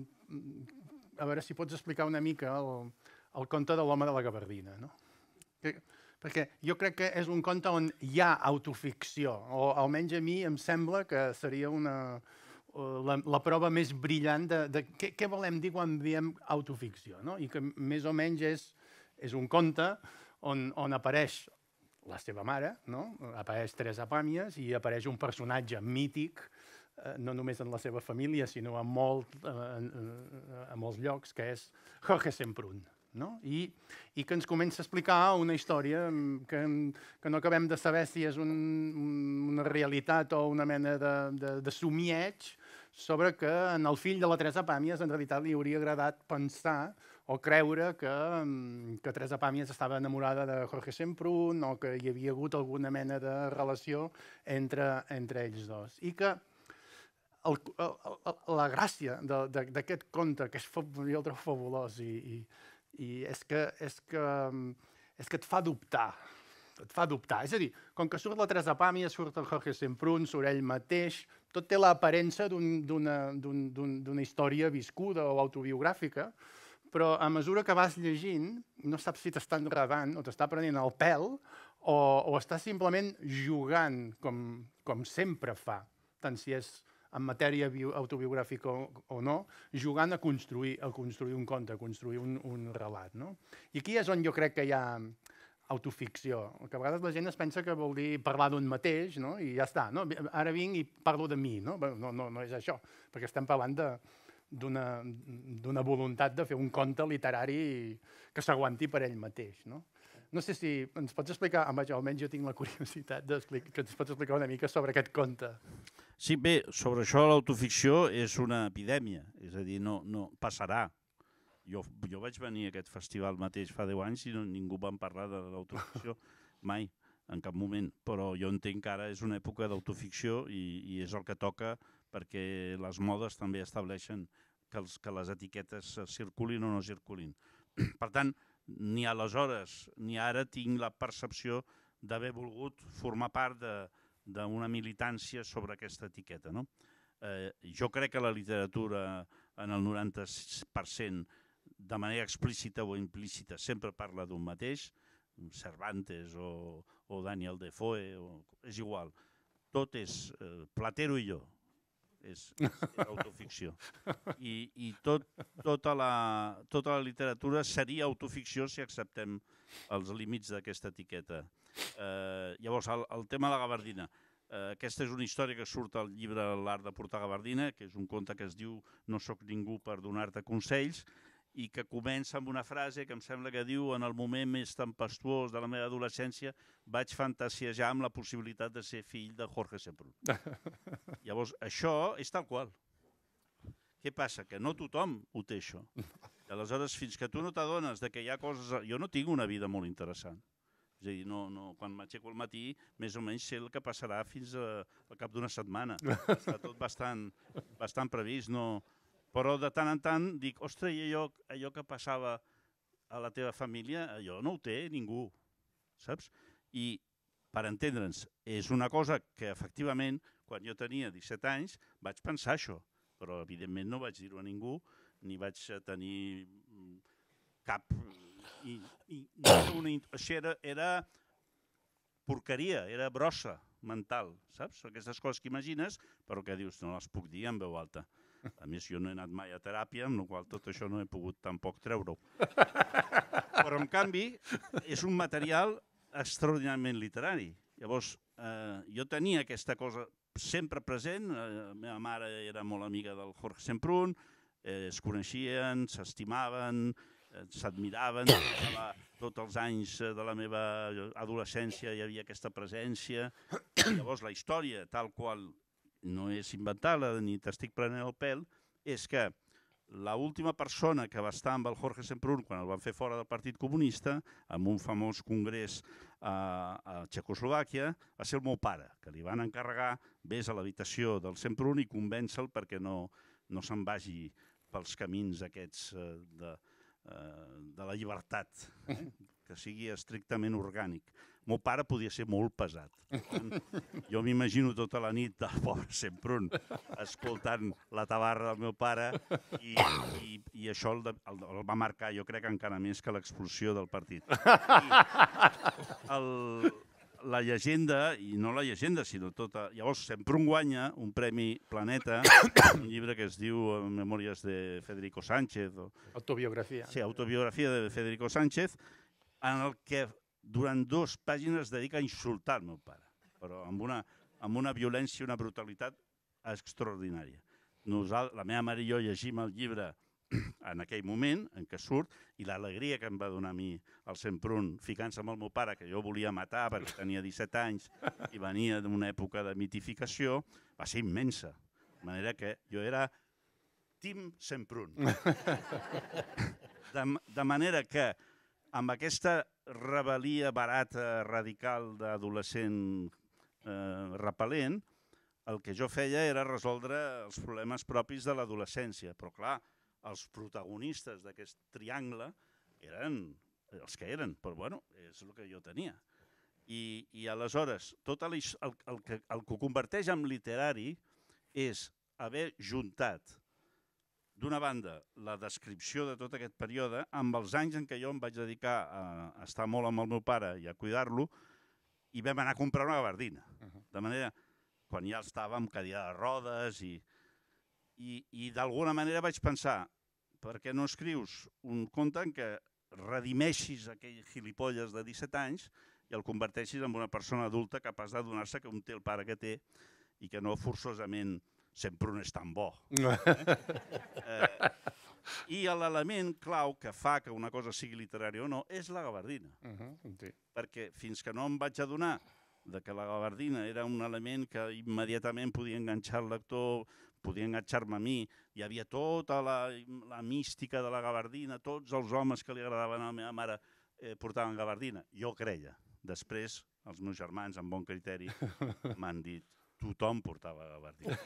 a veure si pots explicar una mica el, el conte de l'home de la gabardina, no? Que, perquè jo crec que és un conte on hi ha autoficció, o almenys a mi em sembla que seria una... La, la prova més brillant de, de què, què volem dir quan diem autoficció, no? I que més o menys és, és un conte on, on apareix la seva mare, no? Apareix Teresa Pàmies i apareix un personatge mític, eh, no només en la seva família, sinó en, molt, eh, en, en molts llocs, que és Jorge Semprún. No? I, i que ens comença a explicar una història que, que no acabem de saber si és un, una realitat o una mena de, de, de somieig sobre que en el fill de la Teresa Pàmies en realitat li hauria agradat pensar o creure que, que Teresa Pàmies estava enamorada de Jorge Semprún o que hi havia hagut alguna mena de relació entre, entre ells dos. I que el, el, la gràcia d'aquest conte, que és, jo el trobo fabulós i, i i és que, és, que, és que et fa dubtar, et fa dubtar. És a dir, com que surt la Teresa Pàmies, surt el Jorge Semprún, surt ell mateix, tot té l'aparença d'una història viscuda o autobiogràfica, però a mesura que vas llegint no saps si t'està enredant o t'està prenent el pèl o, o està simplement jugant com, com sempre fa, tant si és en matèria autobiogràfica o, o no, jugant a construir, a construir un conte, a construir un, un relat. No? I aquí és on jo crec que hi ha autoficció, que a vegades la gent es pensa que vol dir parlar d'un mateix, no? I ja està. No? Ara vinc i parlo de mi. No? No, no, no és això, perquè estem parlant d'una voluntat de fer un conte literari que s'aguanti per ell mateix. No? No sé si ens pots explicar, almenys jo tinc la curiositat que ens pots explicar una mica sobre aquest conte. Sí, bé, sobre això l'autoficció és una epidèmia, és a dir, no, no passarà. Jo, jo vaig venir a aquest festival mateix fa deu anys i no, ningú va parlar de l'autoficció mai, en cap moment, però jo entenc que ara és una època d'autoficció i, i és el que toca perquè les modes també estableixen que, els, que les etiquetes circulin o no circulin. Per tant, ni aleshores ni ara tinc la percepció d'haver volgut formar part de d'una militància sobre aquesta etiqueta. No? Eh, jo crec que la literatura en el noranta per cent de manera explícita o implícita sempre parla d'un mateix, Cervantes o, o Daniel Defoe, o, és igual. Tot és eh, Platero i jo, és, és autoficció. I, i tot, tota, la, tota la literatura seria autoficció si acceptem els límits d'aquesta etiqueta. Eh, llavors, el, el tema de la gabardina. Aquesta és una història que surt al llibre L'art de portar gabardina, que és un conte que es diu No sóc ningú per donar-te consells, i que comença amb una frase que em sembla que diu en el moment més tempestuós de la meva adolescència vaig fantasiejar amb la possibilitat de ser fill de Jorge Semprún. Llavors, això és tal qual. Què passa? Que no tothom ho té, això. Aleshores, fins que tu no t'adones que hi ha coses... Jo no tinc una vida molt interessant. És a dir, no, no, quan m'aixeco al matí, més o menys sé el que passarà fins a, al cap d'una setmana. Està tot bastant, bastant previst, no... Però de tant en tant dic, ostres, i allò, allò que passava a la teva família, allò no ho té ningú, saps? I, per entendre'ns, és una cosa que, efectivament, quan jo tenia disset anys, vaig pensar això, però, evidentment, no vaig dir-ho a ningú, ni vaig tenir cap... I, i no era una, això era, era porqueria, era brossa mental, saps? Aquestes coses que imagines, però que dius, no les puc dir en veu alta. A més, jo no he anat mai a teràpia, amb la qual tot això no he pogut tampoc treure-ho. Però, en canvi, és un material extraordinàriament literari. Llavors, eh, jo tenia aquesta cosa sempre present, eh, la meva mare era molt amiga del Jorge Semprún, eh, es coneixien, s'estimaven, s'admiraven, tots els anys de la meva adolescència hi havia aquesta presència. Llavors la història, tal qual no és inventada ni t'estic prenent el pèl, és que l'última persona que va estar amb el Jorge Semprún quan el van fer fora del Partit Comunista, en un famós congrés a, a Txecoslovàquia, va ser el meu pare, que li van encarregar vés a l'habitació del Semprún i convèncer-lo perquè no, no se'n vagi pels camins aquests eh, de, de la llibertat, eh? Que sigui estrictament orgànic. El meu pare podia ser molt pesat. Jo m'imagino tota la nit del pobre Semprún escoltant la tabarra del meu pare i, i, i això el, el, el va marcar, jo crec, encara més que l'expulsió del partit. I el, la llegenda, i no la llegenda, sinó tota... Llavors, Semprún guanya un Premi Planeta, un llibre que es diu Memòries de Federico Sánchez. O... Autobiografia. Sí, autobiografia de Federico Sánchez, en el que durant dues pàgines es dedica a insultar el meu pare, però amb una, amb una violència i una brutalitat extraordinària.Nosal, la meva mare i jo llegim el llibre en aquell moment en què surt, i l'alegria que em va donar a mi el Semprún ficant-se amb el meu pare, que jo volia matar perquè tenia disset anys i venia d'una època de mitificació, va ser immensa. De manera que jo era Team Semprún. De, de manera que amb aquesta rebel·lia barata, radical, d'adolescent eh, repel·lent, el que jo feia era resoldre els problemes propis de l'adolescència. Però, clar, els protagonistes d'aquest triangle eren els que eren, però, bueno, és el que jo tenia. I, i aleshores, tot el, el, el, que, el que ho converteix en literari és haver juntat, d'una banda, la descripció de tot aquest període, amb els anys en què jo em vaig dedicar a estar molt amb el meu pare i a cuidar-lo, i vam anar a comprar una gabardina. De manera, quan ja estava amb cadira de rodes, i, i, i d'alguna manera vaig pensar, per què no escrius un conte en què redimeixis aquell gilipolles de disset anys i el converteixis en una persona adulta capaç de donar-se que un té el pare que té i que no forçosament Semprún és tan bo. Eh? I l'element clau que fa que una cosa sigui literària o no és la gabardina. Perquè fins que no em vaig adonar que la gabardina era un element que immediatament podia enganxar el lector, podia enganxar-me a mi, hi havia tota la, la mística de la gabardina, tots els homes que li agradaven a la meva mare eh, portaven gabardina. Jo creia. Després, els meus germans, amb bon criteri, m'han dit tothom portava gabardina.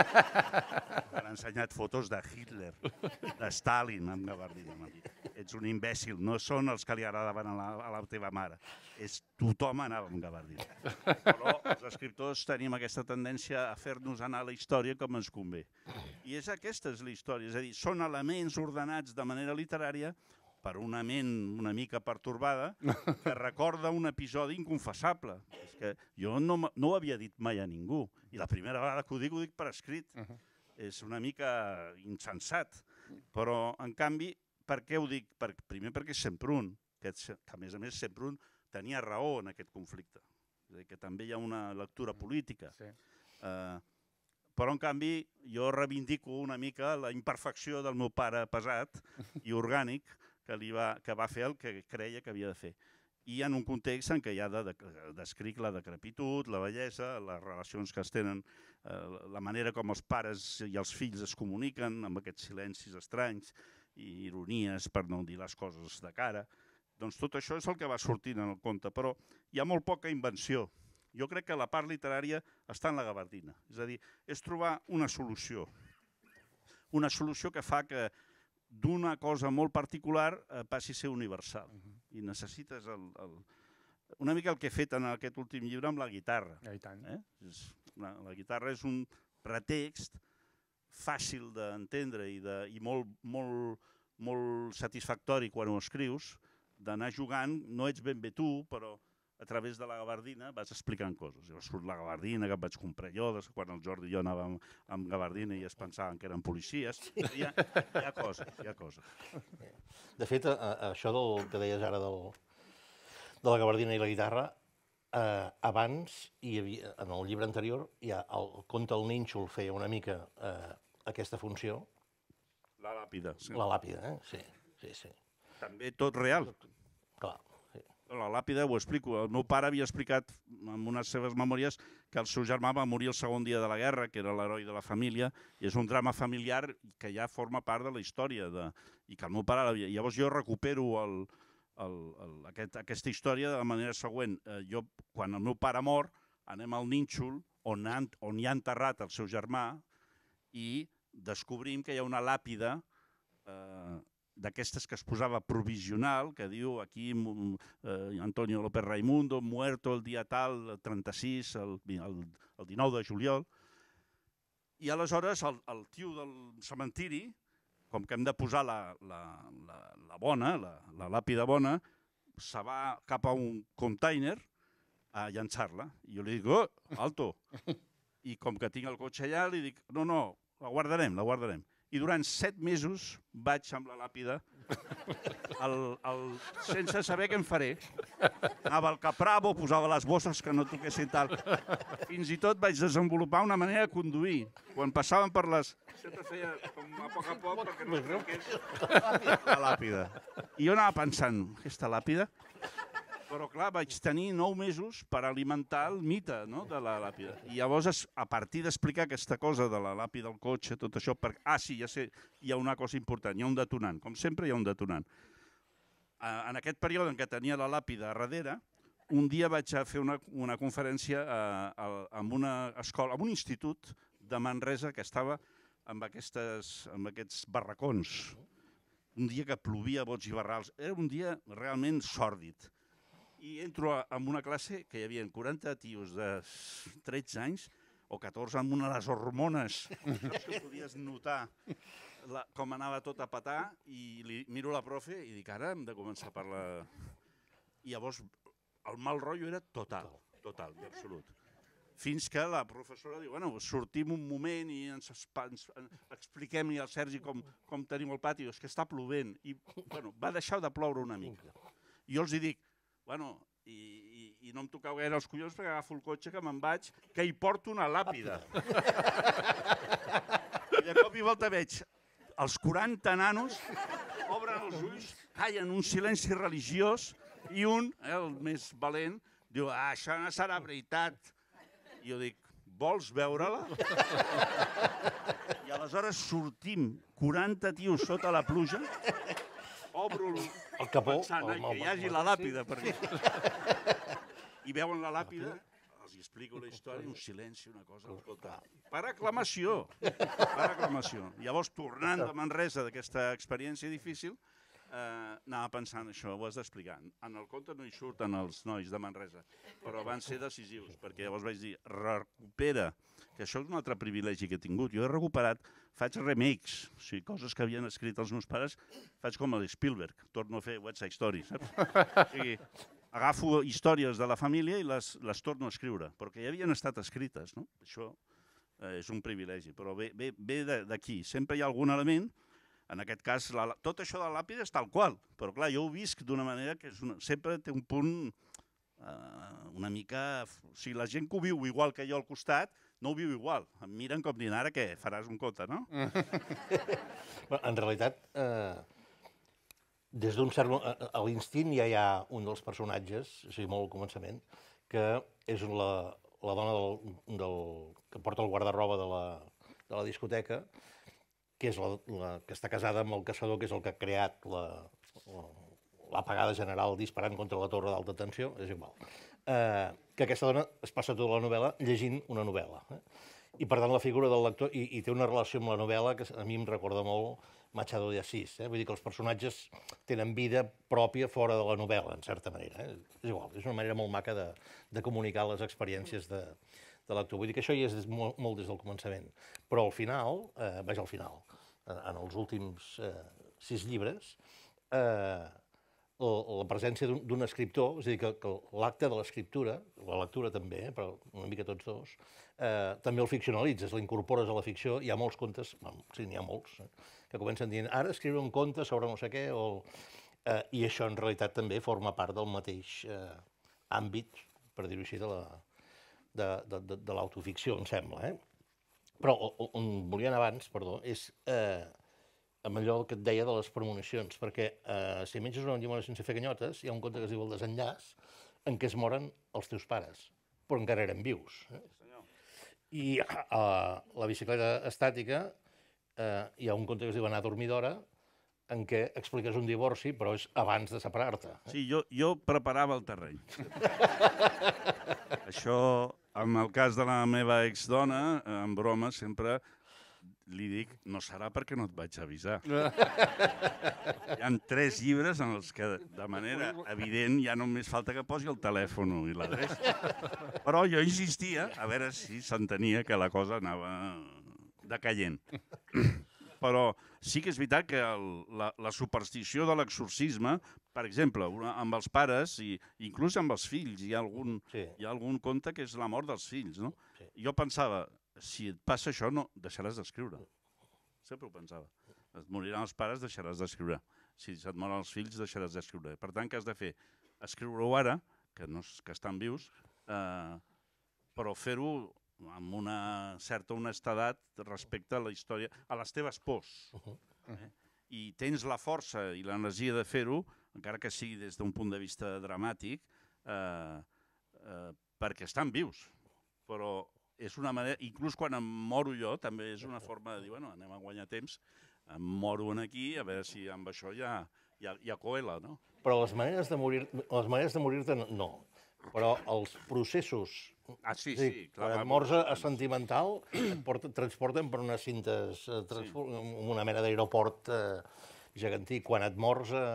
M'han ensenyat fotos de Hitler, de Stalin amb gabardina. M'han dit, ets un imbècil, no són els que li agradaven a la, a la teva mare. És, tothom anava amb gabardina. Però els escriptors tenim aquesta tendència a fer-nos anar a la història com ens convé. I és aquesta és la història, és a dir, són elements ordenats de manera literària per una ment una mica pertorbada que recorda un episodi inconfessable. És que jo no, no ho havia dit mai a ningú. I la primera vegada que ho dic, ho dic per escrit. Uh -huh. És una mica insensat. Però, en canvi, per què ho dic? Per, primer perquè és Semprún, que, que a més a més Semprún tenia raó en aquest conflicte. és a dir, que també hi ha una lectura política. Sí. Eh, però, en canvi, jo reivindico una mica la imperfecció del meu pare pesat i orgànic que, li va, que va fer el que creia que havia de fer. I en un context en què ja de, de, descric la decrepitud, la bellesa, les relacions que es tenen, eh, la manera com els pares i els fills es comuniquen, amb aquests silencis estranys i ironies per no dir les coses de cara. Doncs tot això és el que va sortint en el conte, però hi ha molt poca invenció. Jo crec que la part literària està en la gavardina, és a dir, és trobar una solució. Una solució que fa que d'una cosa molt particular eh, passi a ser universal. Uh -huh. I necessites el, el, una mica el que he fet en aquest últim llibre amb la guitarra. Ja, i tant. Eh? És una, la guitarra és un pretext fàcil d'entendre i, de, i molt, molt, molt satisfactori quan ho escrius, d'anar jugant, no ets ben bé tu, però a través de la gavardina vas explicant coses. Jo surt la gavardina que em vaig comprar jo, quan el Jordi i jo anàvem amb gavardina i es pensaven que eren policies. Hi ha, hi ha coses, hi ha coses. De fet, a, a, això del que deies ara del, de la gavardina i la guitarra, eh, abans, hi havia, en el llibre anterior, ja el conte El Nínxol feia una mica eh, aquesta funció. La làpida. Sí. La làpida, eh? Sí, sí, sí. També tot real. Clar. La làpida ho explico. El meu pare havia explicat en unes seves memòries que el seu germà va morir el segon dia de la guerra, que era l'heroi de la família, i és un drama familiar que ja forma part de la història. De... I que el meu pare l'havia... Llavors jo recupero el, el, el, aquest, aquesta història de la manera següent. Eh, jo, quan el meu pare mor, anem al Nínxol, on, han, on hi ha enterrat el seu germà, i descobrim que hi ha una làpida eh, d'aquestes que es posava provisional, que diu aquí eh, Antonio López Raimundo, muerto el dia tal, el trenta-sis, el, el, el dinou de juliol. I aleshores el, el tio del cementiri, com que hem de posar la, la, la, la bona, la, la làpida bona, se va cap a un container a llançar-la. I jo li dic, oh, alto. I com que tinc el cotxe allà, li dic, no, no, la guardarem, la guardarem. I durant set mesos vaig amb la làpida el, el, sense saber què em faré. Anava al Capravo, posava les bosses que no toquessin tal. Fins i tot vaig desenvolupar una manera de conduir. Quan passaven per les... Sempre feia com a poc a poc perquè no es trenqués la làpida. I jo anava pensant, aquesta làpida... Però clar, vaig tenir nou mesos per alimentar el mite, no?, de la làpida. I llavors, a partir d'explicar aquesta cosa de la làpida del cotxe, tot això... Per... Ah, sí, ja sé, hi ha una cosa important, hi ha un detonant. Com sempre, hi ha un detonant. En aquest període en què tenia la làpida a darrere, un dia vaig a fer una, una conferència a, a, en una escola, en un institut de Manresa que estava amb, aquestes, amb aquests barracons. Un dia que plovia bots i barrals. Era un dia realment sòrdid. I entro en una classe que hi havia quaranta tios de tretze anys o catorze amb una de les hormones que podies notar la, com anava tot a petar, i li miro la profe i dic, ara hem de començar a parlar. I llavors el mal rotllo era total, total, absolut. Fins que la professora diu, bueno, sortim un moment i ens, ens, ens expliquem-li al Sergi com, com tenim el pati. És que està plovent. I bueno, va deixar de ploure una mica. I jo els dic, bueno, i, i, i no em toqueu gaire els collons perquè agafo el cotxe que me'n vaig, que hi porto una làpida. I de cop i volta veig els quaranta nanos, obren els ulls, callen un silenci religiós i un, eh, el més valent, diu, ah, això no serà veritat. I jo dic, vols veure-la? I aleshores sortim quaranta tios sota la pluja, obro el, el capó, pensant el, que hi hagi la làpida. Perquè... I veuen la làpida, els explico la història, un silenci, una cosa, escolta, per aclamació, per aclamació. Llavors, tornant de Manresa d'aquesta experiència difícil, eh, anava pensant això, ho has d'explicar. En el conte no hi surten els nois de Manresa, però van ser decisius, perquè llavors vaig dir, recupera, que això és un altre privilegi que he tingut. Jo he recuperat, faig remakes, o sigui, coses que havien escrit els meus pares, faig com el Spielberg, torno a fer West Side Story, saps? O sigui, agafo històries de la família i les, les torno a escriure, perquè ja havien estat escrites, no? Això eh, és un privilegi, però ve, ve, ve d'aquí. Sempre hi ha algun element, en aquest cas, la, tot això de la làpida és tal qual, però clar, jo ho visc d'una manera que és una, sempre té un punt uh, una mica... O sigui, la gent que ho viu igual que jo al costat, no ho viu igual. Em miren com dient, ara què? Faràs un conte, no? Bueno, en realitat, eh, des d'un cert... A, a l'Instint ja hi ha un dels personatges, o sigui, molt al començament, que és la, la dona del, del, que porta el guardarroba de la, de la discoteca, que és la, la que està casada amb el caçador, que és el que ha creat la, la, l'apagada general disparant contra la torre d'alta tensió, és igual. Eh, que aquesta dona es passa tota la novel·la llegint una novel·la. Eh? I per tant la figura del lector, i, i té una relació amb la novel·la que a mi em recorda molt Machado de Assis. Eh? Vull dir que els personatges tenen vida pròpia fora de la novel·la, en certa manera. Eh? És igual, és una manera molt maca de, de comunicar les experiències de, de lector. Vull dir que això ja és des, molt, molt des del començament. Però al final, eh, vaja, al final, en, en els últims eh, sis llibres, eh, la, la presència d'un escriptor, és a dir, que, que l'acte de l'escriptura, la lectura també, eh, però una mica tots dos, eh, també el ficcionalitzes, l'incorpores a la ficció. Hi ha molts contes, bueno, sí, n'hi ha molts, eh, que comencen dient ara escriure un conte sobre no sé què, o, eh, i això en realitat també forma part del mateix eh, àmbit, per dir-ho així, de la, de, de, de, de l'autoficció, em sembla. Eh? Però on volia anar abans, perdó, és eh, amb allò que et deia de les premonicions, perquè eh, si menges una llimona sense fer ganyotes, hi ha un conte que es diu El desenllaç, en què es moren els teus pares, però encara eren vius. Eh? I a la bicicleta estàtica eh, hi ha un conte que es diu Anar a dormir d'hora, en què expliques un divorci, però és abans de separar-te. Eh? Sí, jo, jo preparava el terreny. Això, en el cas de la meva exdona, en broma, sempre li dic, no serà perquè no et vaig avisar. Hi ha tres llibres en els que, de manera evident, ja només falta que posi el telèfon i l'adreça. Però jo insistia, a veure si s'entenia que la cosa anava decaient. Però sí que és veritat que el, la, la superstició de l'exorcisme, per exemple, una, amb els pares i inclús amb els fills, hi ha algun, Sí. hi ha algun conte que és la mort dels fills, no? Sí. Jo pensava, si et passa això, no, deixaràs d'escriure. Sempre ho pensava. Et moriran els pares, deixaràs d'escriure. Si se't moren els fills, deixaràs d'escriure. Per tant, què has de fer? Escriure-ho ara, que, no, que estan vius, eh, però fer-ho amb una certa honestedat respecte a la història, a les teves pors. Eh? I tens la força i l'energia de fer-ho, encara que sigui des d'un punt de vista dramàtic, eh, eh, perquè estan vius. Però és una manera, inclús quan em moro jo, també és una forma de dir, bueno, anem a guanyar temps, em moro aquí, a veure si amb això ja, ja, ja coela, no? Però les maneres de morir, les maneres de morir-te no, no. Però els processos... Ah, sí, és a dir, sí. quan et mors a, a sentimental, et porten, transporten per unes cintes, eh, sí. una mena d'aeroport eh, gegantí. Quan et mors eh,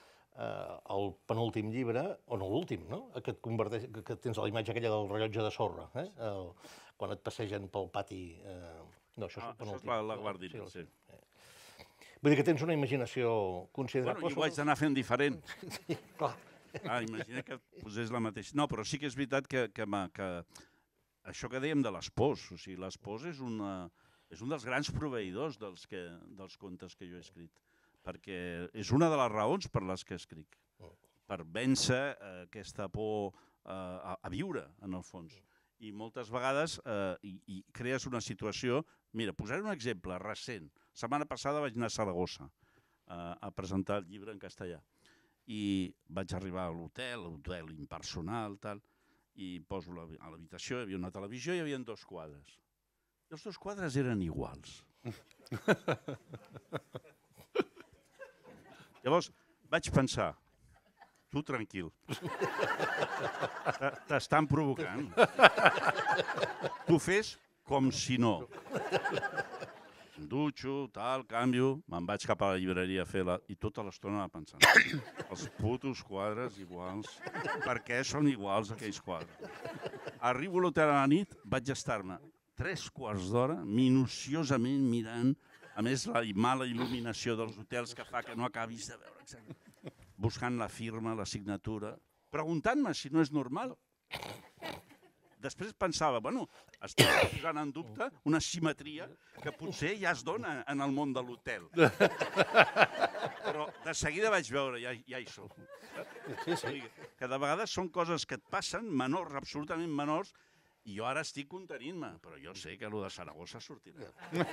eh, el penúltim llibre, o no l'últim, no? Que et converteix, que, que tens la imatge aquella del rellotge de sorra, eh? El, quan et passegen pel pati... Eh, no, això és Ah, el penúltim. això és la, la guardina, sí. sí. Vull dir que tens una imaginació considerable. Bueno, jo ho haig d'anar fent diferent. Sí, clar. Ah, imagina que posés la mateixa... No, però sí que és veritat que, que, que això que dèiem de les pors, o sigui, les pors és, una, és un dels grans proveïdors dels, que, dels contes que jo he escrit, perquè és una de les raons per les que escric, per vèncer eh, aquesta por eh, a, a viure, en el fons. I moltes vegades eh, i, i crees una situació... Mira, posaré un exemple recent. La setmana passada vaig anar a Saragossa eh, a presentar el llibre en castellà. I vaig arribar a l'hotel, l'hotel impersonal, tal, i poso la, a l'habitació, hi havia una televisió i hi havia dos quadres. I els dos quadres eren iguals. Llavors vaig pensar, tu tranquil, t'estan provocant. Tu fes com si no. Em dutxo, tal, canvio, me'n vaig cap a la llibreria a fer-la i tota l'estona anava pensant els putos quadres iguals, per què són iguals aquells quadres? Arribo a l'hotel a la nit, vaig estar-me tres quarts d'hora minuciosament mirant, a més la mala il·luminació dels hotels que fa que no acabis de veure exactament, buscant la firma, la signatura, preguntant-me si no és normal. després pensava, bueno, estic posant en dubte una simetria que potser ja es dona en el món de l'hotel. Però de seguida vaig veure, ja, ja hi som. Sí, sí. Que de vegades són coses que et passen, menors, absolutament menors, i jo ara estic contenint-me, però jo sé que allò de Saragossa sortirà.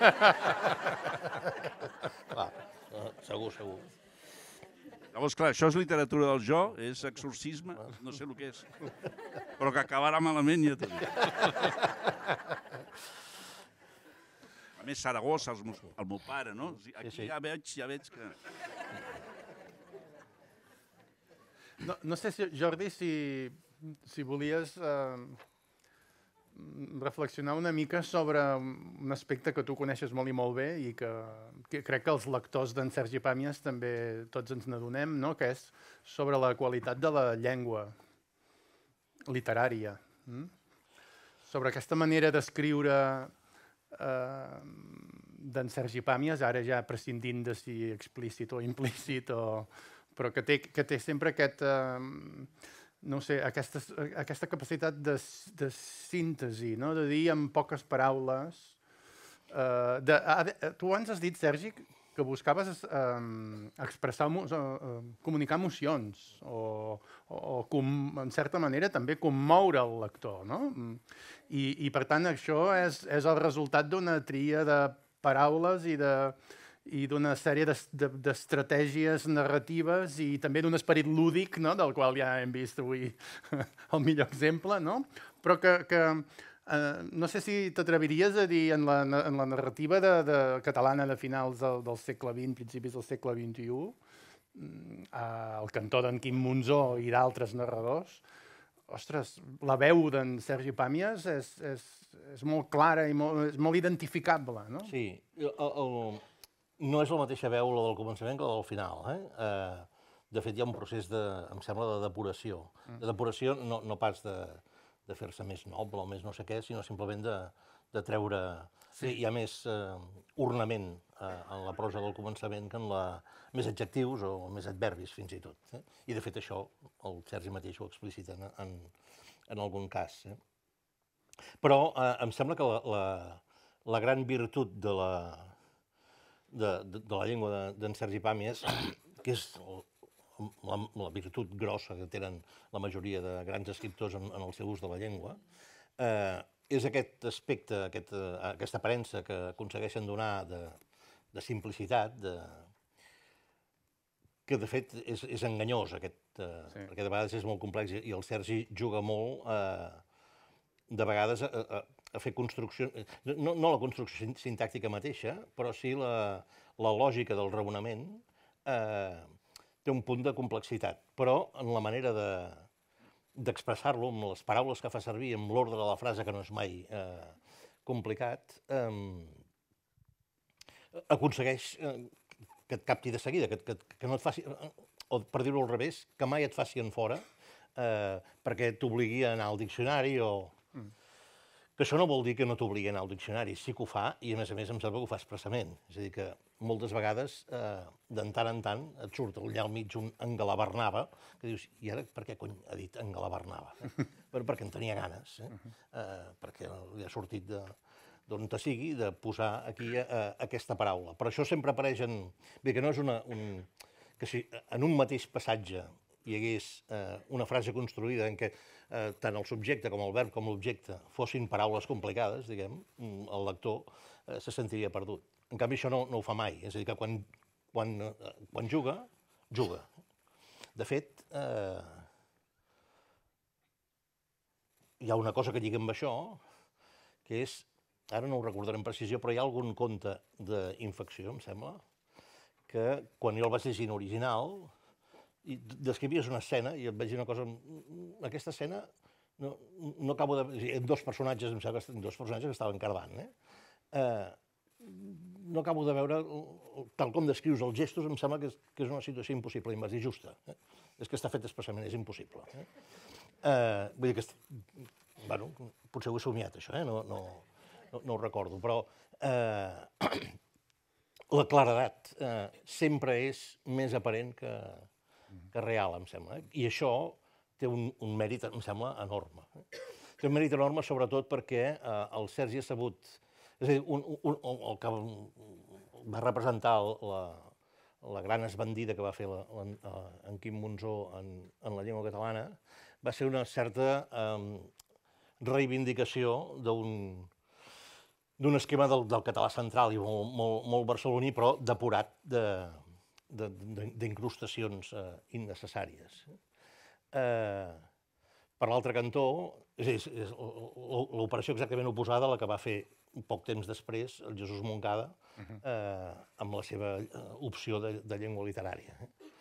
Clar, segur, segur. Llavors, clar, això és literatura del jo, és exorcisme, no sé el que és, però que acabarà malament, ja t'ho dic. A més, Saragossa, el, el meu pare, no? Aquí Sí, sí. ja veig, ja veig que... No, no sé, si, Jordi, si, si volies eh, reflexionar una mica sobre un aspecte que tu coneixes molt i molt bé i que, que crec que els lectors d'en Sergi Pàmies també tots ens n'adonem, no? Que és sobre la qualitat de la llengua literària. Mm? Sobre aquesta manera d'escriure eh, d'en Sergi Pàmies, ara ja prescindint de si explícit o implícit, o, però que té, que té sempre aquest... Eh, no sé, aquesta, aquesta capacitat de, de síntesi, no? De dir en poques paraules. Uh, de, uh, tu abans has dit, Sergi, que buscaves uh, expressar, uh, comunicar emocions o, o, o com, en certa manera, també commoure el lector, no? I, i per tant, això és, és el resultat d'una tria de paraules i de... i d'una sèrie d'estratègies narratives i també d'un esperit lúdic, no? Del qual ja hem vist avui el millor exemple, no? Però que, que eh, no sé si t'atreviries a dir en la, en la narrativa de, de catalana de finals del, del segle vint, principis del segle vint-i-u, al cantó d'en Quim Monzó i d'altres narradors, ostres, la veu d'en Sergi Pàmies és, és, és molt clara i molt, és molt identificable, no? Sí, el, el, no és la mateixa veu la del començament que la del final. Eh? Eh, de fet, hi ha un procés, de, em sembla, de depuració. De depuració no, no pas de, de fer-se més noble o més no sé què, sinó simplement de, de treure... Sí. Hi ha més eh, ornament eh, en la prosa del començament que en la... més adjectius o més adverbis, fins i tot. Eh? I, de fet, això el Sergi mateix ho explicita en, en, en algun cas. Eh? Però eh, em sembla que la, la, la gran virtut de la... De, de, de la llengua d'en de, Sergi Pàmies, que és la, la virtut grossa que tenen la majoria de grans escriptors en, en el seu ús de la llengua, eh, és aquest aspecte, aquest, eh, aquesta aparença que aconsegueixen donar de, de simplicitat, de, que de fet és, és enganyós, aquest, eh, sí. Perquè de vegades és molt complex i el Sergi juga molt, eh, de vegades, a, a, a fer construcció, no, no la construcció sintàctica mateixa, però sí la, la lògica del raonament eh, té un punt de complexitat, però en la manera de, d'expressar-lo, amb les paraules que fa servir, amb l'ordre de la frase, que no és mai eh, complicat, eh, aconsegueix eh, que et capti de seguida, que, que, que no et faci, o per dir-ho al revés, que mai et faci en fora, eh, perquè t'obligui a anar al diccionari o... Mm. Que això no vol dir que no t'obligui a anar al diccionari, sí que ho fa, i a més a més em sembla que ho fa expressament. És a dir, que moltes vegades, eh, de tant en tant, et surt allà al mig un engalabernava, que dius, i ara per què cony ha dit engalabernava? Eh? Però perquè en tenia ganes, eh? Eh, perquè li ha sortit de, d'on te sigui, de posar aquí eh, aquesta paraula. Però això sempre apareix en... Bé, que no és una... Un, que si en un mateix passatge hi hagués eh, una frase construïda en què eh, tant el subjecte com el verb com l'objecte fossin paraules complicades, diguem, el lector eh, se sentiria perdut. En canvi, això no, no ho fa mai. És a dir, que quan, quan, eh, quan juga, juga. De fet, eh, hi ha una cosa que lliga amb això, que és, ara no ho recordaré amb precisió, però hi ha algun conte d'infecció, em sembla, que quan jo el vaig llegir en original, i descrivies una escena i et vaig dir una cosa, aquesta escena no, no acabo de... Dos personatges, em sembla, dos personatges que estaven cardant, eh? eh? No acabo de veure, tal com descrius els gestos, em sembla que és, que és una situació impossible, i em vas dir justa. Eh? És que està fet expressament, és impossible. Eh? Eh, vull dir que... Bueno, potser ho he somiat, això, eh? no, no, no, no ho recordo, però eh, la claredat eh, sempre és més aparent que... que real, em sembla. Eh? I això té un, un mèrit, em sembla, enorme. Eh? Té un mèrit enorme, sobretot perquè eh, el Sergi ha sabut... És a dir, un, un, el que va representar la, la gran esbandida que va fer la, la, en Quim Monzó en, en la llengua catalana va ser una certa eh, reivindicació d'un d'un esquema del, del català central i molt, molt, molt barceloní, però depurat d'incrustacions eh, innecessàries. Eh, per l'altre cantó, és, és, és l'operació exactament oposada a la que va fer un poc temps després el Jesús Moncada eh, amb la seva opció de, de llengua literària.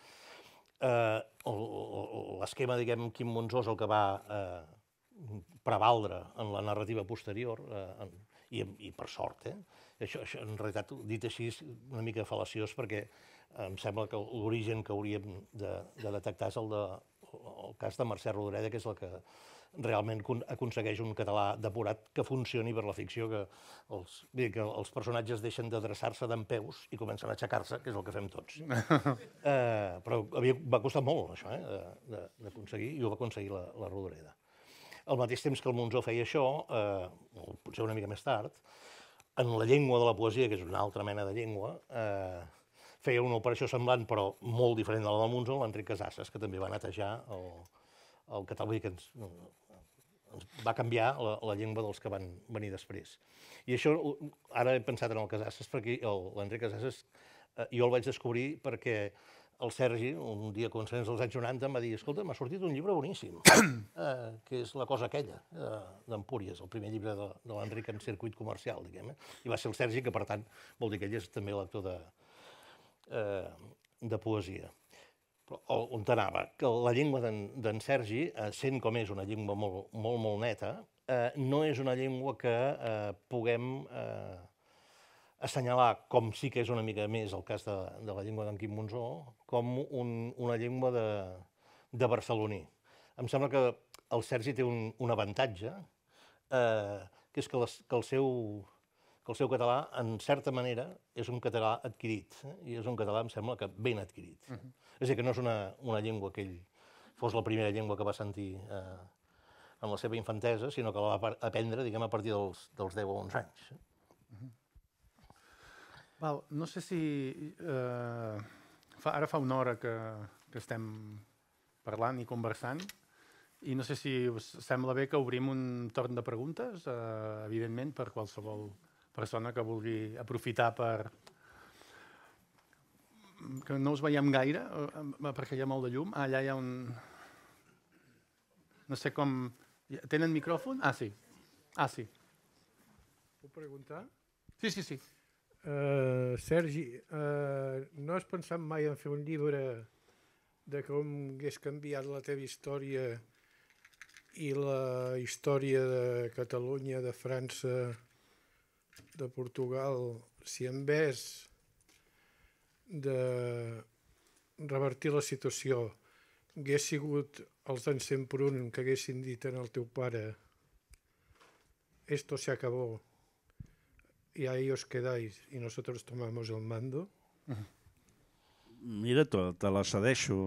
Eh, L'esquema, diguem, Quim Monzó és el que va eh, prevaldre en la narrativa posterior, eh, en, I, i per sort, eh? Això, això, en realitat, dit així, és una mica fal·laciós perquè em sembla que l'origen que hauríem de, de detectar és el, de, el cas de Mercè Rodoreda, que és el que realment aconsegueix un català depurat que funcioni per la ficció, que els, bé, que els personatges deixen d'adreçar-se dempeus i comencen a aixecar-se, que és el que fem tots. eh, però havia, va costar molt, això, eh, d'aconseguir, i ho va aconseguir la, la Rodoreda. Al mateix temps que el Monzó feia això, eh, potser una mica més tard, en la llengua de la poesia, que és una altra mena de llengua, eh, feia una operació semblant, però molt diferent de la del Monzó, l'Enric Casasses, que també va netejar el, el català, que ens, ens va canviar la, la llengua dels que van venir després. I això, ara he pensat en el Casasses, perquè l'Enric Casasses, eh, jo el vaig descobrir perquè el Sergi, un dia començaments dels anys noranta, em va dir: escolta, m'ha sortit un llibre boníssim, eh, que és La cosa aquella, eh, d'Empúries, el primer llibre de, de l'Enric en circuit comercial, diguem. Eh? I va ser el Sergi, que per tant vol dir que ell és també lector de, eh, de poesia. Però on anava? Que la llengua d'en Sergi, eh, sent com és una llengua molt, molt, molt neta, eh, no és una llengua que eh, puguem... Eh, assenyalar, com sí que és una mica més el cas de, de la llengua d'en Quim Monzó, com un, una llengua de, de barceloní. Em sembla que el Sergi té un, un avantatge, eh, que és que, les, que, el seu, que el seu català, en certa manera, és un català adquirit, eh? I és un català, em sembla, que ben adquirit. Uh -huh. És a dir, que no és una, una llengua que ell fos la primera llengua que va sentir eh, en la seva infantesa, sinó que la va aprendre, diguem, a partir dels, dels deu o onze anys. Uh -huh. Val, no sé si... Eh, fa, ara fa una hora que, que estem parlant i conversant, i no sé si us sembla bé que obrim un torn de preguntes, eh, evidentment, per qualsevol persona que vulgui aprofitar per... que no us veiem gaire, eh, perquè hi ha molt de llum. Ah, allà hi ha un... No sé com... Tenen micròfon? Ah, sí. Ah, sí. Puc preguntar? Sí, sí, sí. Uh, Sergi, uh, no has pensat mai en fer un llibre de com hagués canviat la teva història i la història de Catalunya, de França, de Portugal, si en vez de revertir la situació hagués sigut els d'en Sempron que haguessin dit en el teu pare «esto se acabó», y ahí os quedáis y nosotros tomamos el mando? Mira, te, te la cedeixo.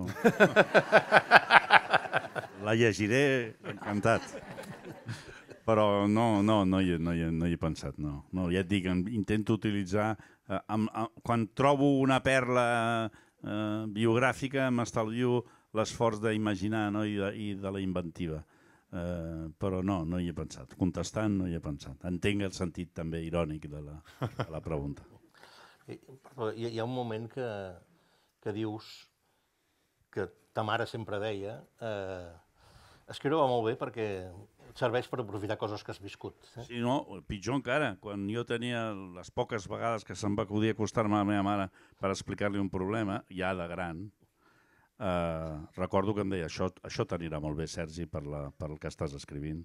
La llegiré encantat. Però no, no, no, hi, no, hi, no hi he pensat, no. no. Ja et dic, intento utilitzar... Eh, amb, amb, quan trobo una perla eh, biogràfica m'estalvio l'esforç d'imaginar, no? I, de, i de la inventiva. Uh, però no, no hi he pensat. Contestant no hi he pensat. Entenc el sentit també irònic de la, de la pregunta. Hi, hi ha un moment que, que dius que ta mare sempre deia eh, escriure va molt bé perquè serveix per aprofitar coses que has viscut. Eh? Sí, no, pitjor encara. Quan jo tenia les poques vegades que se'm va acudir acostar-me a la meva mare per explicar-li un problema, ja de gran, Uh, recordo que em deia això, això t'anirà molt bé, Sergi, per, la, per el que estàs escrivint.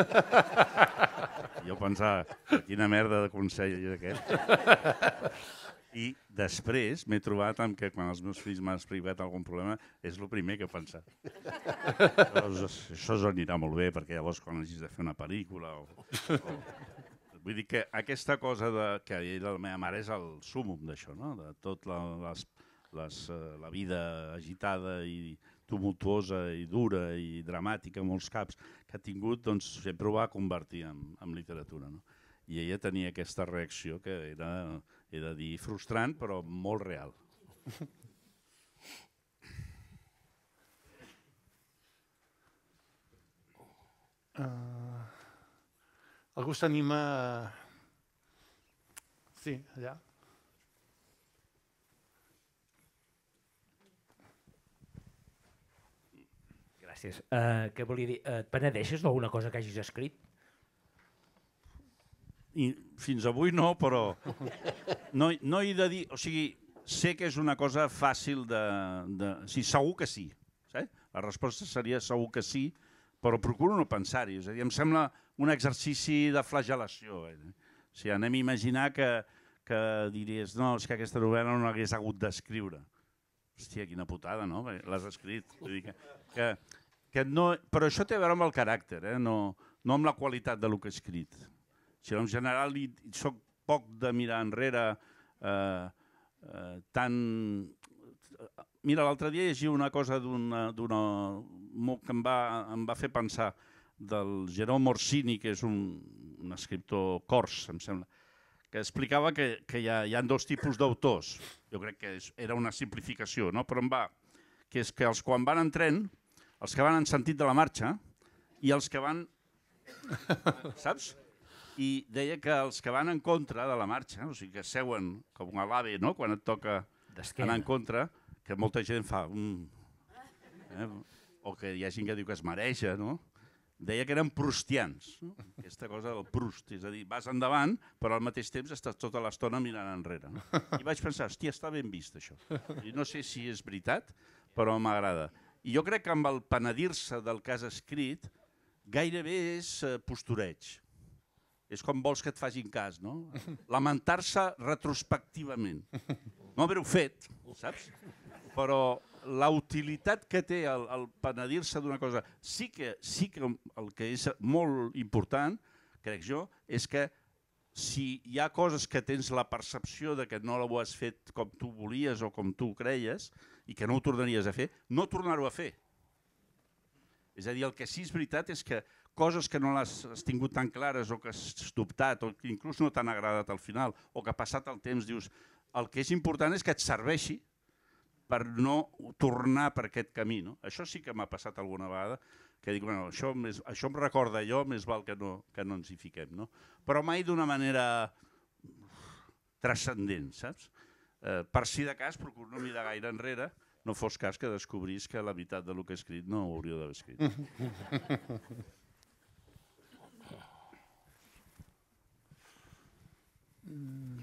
Jo pensava, quina merda de consell és aquest. I després m'he trobat amb que quan els meus fills m'han explicat algun problema és el primer que he pensat. Llavors, això anirà molt bé perquè llavors quan hagis de fer una pel·lícula o... o... Vull dir que aquesta cosa de, que la meva mare és el súmmum d'això, no? De tot la, les Les, uh, la vida agitada i tumultuosa i dura i dramàtica en molts caps que ha tingut, doncs sempre ho va convertir en, en literatura. No? I ella tenia aquesta reacció que era, he de dir, frustrant, però molt real. Uh, algú s'anima... Sí, allà. Gràcies. Uh, què volia dir? Uh, et penedeixes d'alguna cosa que hagis escrit? I fins avui no, però no, no he de dir... O sigui, sé que és una cosa fàcil de... de sí, segur que sí. Saps? La resposta seria segur que sí, però procuro no pensar-hi. És a dir, em sembla un exercici de flagel·lació. Eh? O sigui, anem a imaginar que, que diries no, és que aquesta novel·la no l'hagués hagut d'escriure. Hòstia, quina putada, no? L'has escrit. Vull dir que, que, que no, però això té a veure amb el caràcter, eh? no, no amb la qualitat del que he escrit. O sigui, en general, soc poc de mirar enrere, eh, eh, tant... Mira, l'altre dia llegia una cosa d'una que em va, em va fer pensar del Jerome Orsini, que és un, un escriptor cors, em sembla, que explicava que, que hi, ha, hi ha dos tipus d'autors. Jo crec que és, era una simplificació, no? Però em va, que és que els quan van en tren, els que van en sentit de la marxa i els que van... Saps? I deia que els que van en contra de la marxa, o sigui que seuen com a l'AVE, no? Quan et toca anar en contra, que molta gent fa... Mm, eh? O que hi ha gent que diu que es mareja, no? Deia que eren prustians, no? Aquesta cosa del Proust, és a dir, vas endavant, però al mateix temps estàs tota l'estona mirant enrere. No? I vaig pensar, hòstia, està ben vist això. I no sé si és veritat, però m'agrada. I jo crec que amb el penedir-se del que has escrit, gairebé és eh, postureig. És com vols que et facin cas, no? Lamentar-se retrospectivament. No haver-ho fet, saps? Però la utilitat que té el, el penedir-se d'una cosa, sí que, sí que el que és molt important, crec jo, és que si hi ha coses que tens la percepció de que no ho has fet com tu volies o com tu creies i que no ho tornaries a fer, no tornar-ho a fer. És a dir, el que sí és veritat és que coses que no les has tingut tan clares o que has dubtat o que inclús no t'han agradat al final o que passat el temps dius el que és important és que et serveixi per no tornar per aquest camí. No? Això sí que m'ha passat alguna vegada, que dic, bueno, això, més, això em recorda jo, més val que no, que no ens hi fiquem. No? Però mai d'una manera transcendent, saps? Eh, per si de cas, procuro no mirar gaire enrere, no fos cas que descobrís que la veritat del que he escrit no ho hauria d'haver escrit. Mm.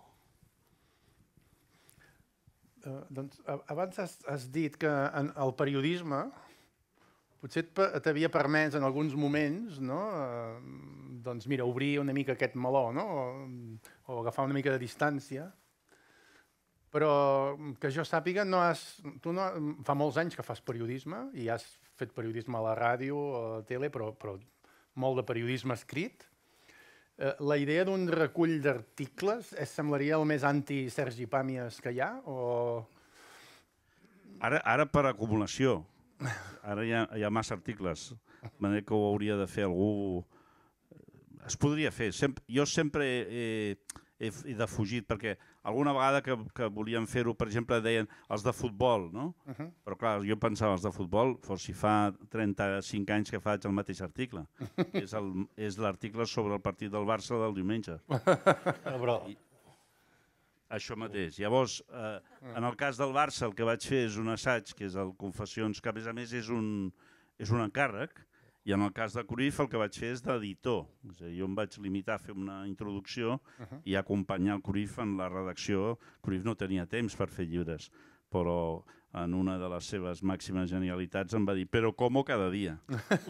Uh, doncs, abans has, has dit que en el periodisme potser t'havia permès en alguns moments, no? Uh, doncs mira, obrir una mica aquest meló, no? o, o agafar una mica de distància. Però que jo sàpiga, no has, tu no, fa molts anys que fas periodisme i has fet periodisme a la ràdio, a la tele, però, però molt de periodisme escrit. Uh, la idea d'un recull d'articles semblaria el més anti-Sergi Pàmies que hi ha? O... Ara, ara per acumulació. Ara hi ha, hi ha massa articles. De manera que ho hauria de fer algú... Es podria fer. Sempre, jo sempre he, he, he defugit, perquè alguna vegada que, que volíem fer-ho, per exemple, deien els de futbol, no? Uh -huh. Però clar, jo pensava els de futbol, fos si fa trenta-cinc anys que faig el mateix article. és el, és l'article sobre el partit del Barça del diumenge. Però... I, això mateix. Llavors, eh, en el cas del Barça, el que vaig fer és un assaig, que és el Confessions, que a més a més és un, és un encàrrec, i en el cas de Cruyff el que vaig fer és d'editor. És a dir, jo em vaig limitar a fer una introducció uh -huh. i acompanyar el Cruyff en la redacció. Cruyff no tenia temps per fer llibres, però en una de les seves màximes genialitats em va dir «però com cada dia».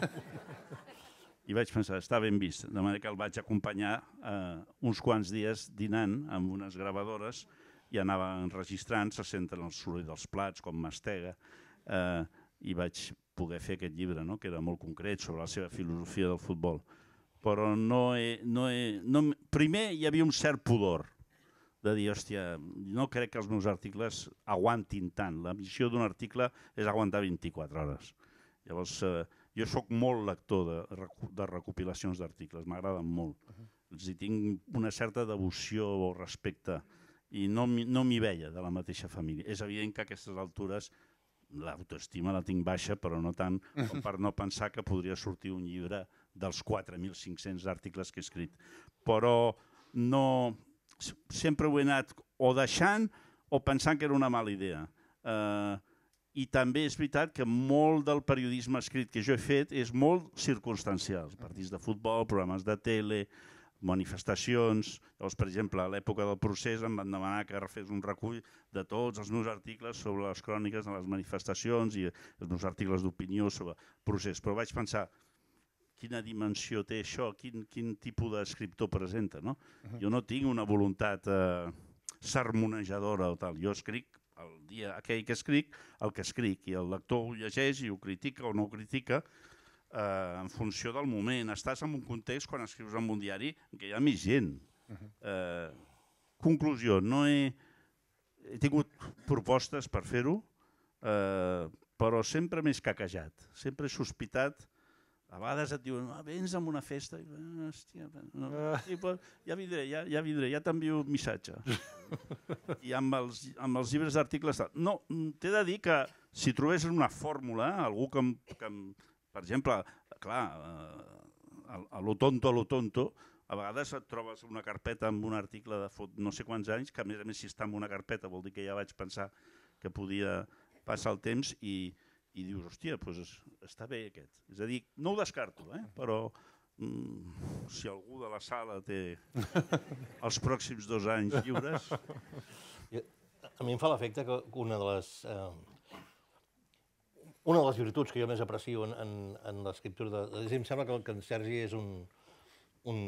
I vaig pensar, està ben vist, de manera que el vaig acompanyar eh, uns quants dies dinant amb unes gravadores i anava enregistrant, se senten el soroll dels plats, com mastega, eh, i vaig poder fer aquest llibre, no? Que era molt concret sobre la seva filosofia del futbol. Però no he, no he, no, primer hi havia un cert pudor de dir, hòstia, no crec que els meus articles aguantin tant. La missió d'un article és aguantar vint-i-quatre hores. Llavors, eh, jo sóc molt lector de, de recopilacions d'articles, m'agraden molt. Els hi tinc una certa devoció o respecte i no, no m'hi veia de la mateixa família. És evident que a aquestes altures l'autoestima la tinc baixa, però no tant com per no pensar que podria sortir un llibre dels quatre mil cinc-cents articles que he escrit. Però no, sempre ho he anat o deixant o pensant que era una mala idea. Eh, I també és veritat que molt del periodisme escrit que jo he fet és molt circumstancial. Partits de futbol, programes de tele, manifestacions. Llavors, per exemple, a l'època del procés em van demanar que refés un recull de tots els meus articles sobre les cròniques de les manifestacions i els meus articles d'opinió sobre el procés. Però vaig pensar, quina dimensió té això, quin, quin tipus d'escriptor presenta, no? Uh-huh. Jo no tinc una voluntat eh, sermonejadora o tal. Jo escric el dia aquell que escric, el que escric, i el lector ho llegeix i ho critica o no ho critica, eh, en funció del moment. Estàs en un context, quan escrius en un diari, que hi ha més gent. Uh-huh. eh, conclusió, no he, he tingut propostes per fer-ho, eh, però sempre m'he escaquejat, sempre he sospitat. A vegades et diuen, ah, vens a una festa, i, hòstia, no, sí, però ja vindré, ja, ja vindré, ja t'envio un missatge. I amb els, amb els llibres d'articles... No, t'he de dir que si trobés una fórmula, algú que, que per exemple, clar, a, a lo tonto, a lo tonto, a vegades et trobes una carpeta amb un article de fot no sé quants anys, que a més a més si està en una carpeta vol dir que ja vaig pensar que podia passar el temps i i dius, hòstia, doncs està bé aquest. És a dir, no ho descarto, eh? Però mm, si algú de la sala té els pròxims dos anys lliures... A mi em fa l'efecte que una de les... Eh, una de les virtuts que jo més aprecio en, en, en l'escriptura... De, em sembla que, que en Sergi és un, un,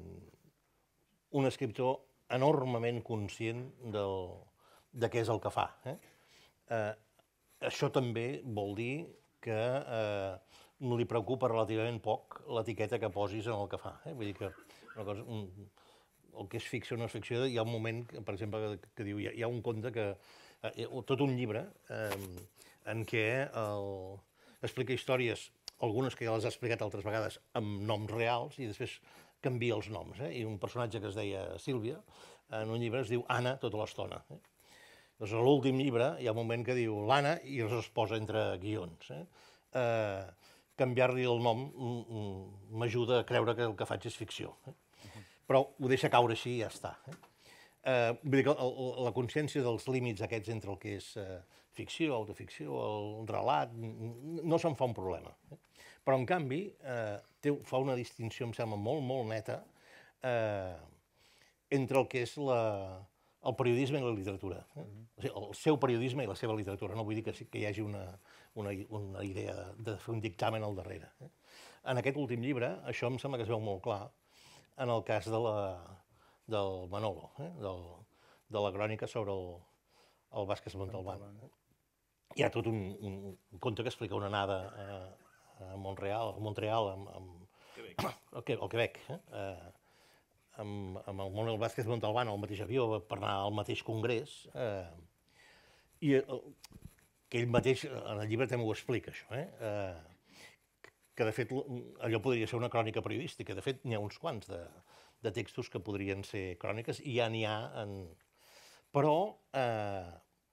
un escriptor enormement conscient del, de què és el que fa. Eh? Eh, Això també vol dir que eh, li preocupa relativament poc l'etiqueta que posis en el que fa. Eh? Vull dir que una cosa, un, el que és ficció o no és ficció, hi ha un moment, per exemple, que, que diu, hi ha, hi ha un conte que... Eh, tot un llibre eh, en què el, explica històries, algunes que ja les ha explicat altres vegades, amb noms reals, i després canvia els noms. Eh? I un personatge que es deia Sílvia, en un llibre es diu Anna tota l'estona. Eh? Doncs a l'últim llibre hi ha un moment que diu l'Anna i es posa entre guions. Eh? Eh, Canviar-li el nom m'ajuda a creure que el que faig és ficció. Eh? Però ho deixa caure així i ja està. Eh? Eh, vull dir que la consciència dels límits aquests entre el que és eh, ficció, autoficció, el relat, no se'n fa un problema. Eh? Però, en canvi, eh, té, fa una distinció, em sembla, molt, molt neta eh, entre el que és la... el periodisme i la literatura. Eh? O sigui, el seu periodisme i la seva literatura. No vull dir que, que hi hagi una, una, una idea de fer un dictamen al darrere. Eh? En aquest últim llibre, això em sembla que es veu molt clar en el cas de la, del Manolo, eh? del, de la crònica sobre el, el Vázquez Montalbán. Eh? Hi ha tot un, un conte que explica una anada a, a Montreal, a Montreal, amb, amb, Quebec. Al Quebec, eh? eh amb, amb el Manuel Vázquez Montalbán al mateix avió per anar al mateix congrés, eh, i el, que ell mateix, en el llibre també ho explica, això, eh, eh, que de fet allò podria ser una crònica periodística. De fet, n'hi ha uns quants de, de textos que podrien ser cròniques, i ja n'hi ha en... Però eh,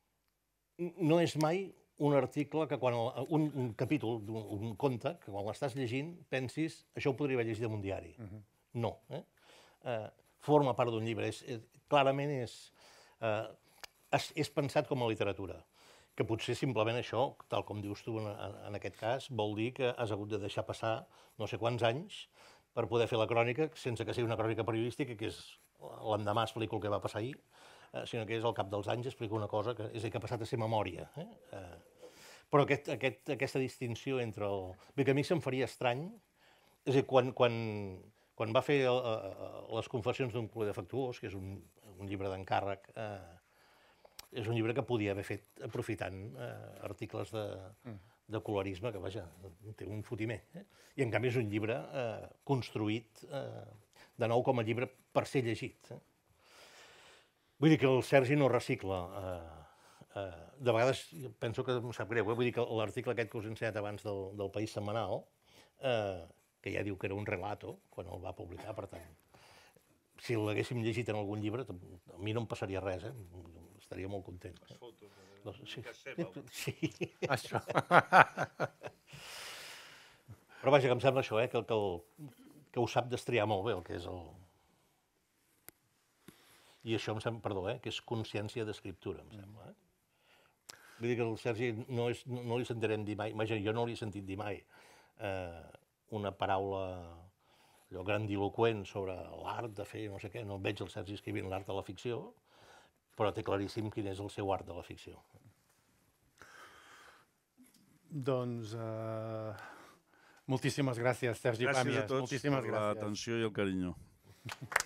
no és mai un article que quan... El, un, un capítol, un, un conte, que quan l'estàs llegint pensis això ho podria haver llegit en un diari. Uh-huh. No, eh? Eh, forma part d'un llibre. És, és, clarament és, eh, és, és pensat com a literatura, que potser simplement això, tal com dius tu en, en aquest cas, vol dir que has hagut de deixar passar no sé quants anys per poder fer la crònica sense que sigui una crònica periodística, que és l'endemà explico el que va passar ahir, eh, sinó que és al cap dels anys explico una cosa que és el que ha passat a ser memòria. Eh? Eh, però aquest, aquest, aquesta distinció entre el... Bé, que a mi se'm faria estrany, és a dir, quan... quan Quan va fer uh, uh, les confessions d'un culer defectuós, que és un, un llibre d'encàrrec, uh, és un llibre que podia haver fet aprofitant uh, articles de, de colorisme, que vaja, té un fotimer. Eh? I en canvi és un llibre uh, construït uh, de nou com a llibre per ser llegit. Eh? Vull dir que el Sergi no recicla. Eh, eh, de vegades penso que em sap greu, eh? Vull dir que l'article aquest que us he ensenyat abans del, del País Setmanal, eh, que ja diu que era un relato quan el va publicar, per tant, si l'haguéssim llegit en algun llibre, a mi no em passaria res, eh? Estaria molt content. Les fotos. Eh? Sí. Sí. Això. Però vaja, que em sembla això, eh? que, que, el, que ho sap destriar molt bé, el que és el... I això em sembla, perdó, eh? que és consciència d'escriptura, em sembla. Eh? Vull dir que el Sergi no, és, no, no li sentirem dir mai, imagina, jo no li he sentit dir mai eh, una paraula allò grandiloquent sobre l'art de fer no sé què, no veig el Sergi escrivint l'art de la ficció, però té claríssim quin és el seu art de la ficció. Doncs uh, moltíssimes gràcies, Sergi Gràcies Pàmies. a tots Moltíssimes per gràcies. l'atenció i el carinyo.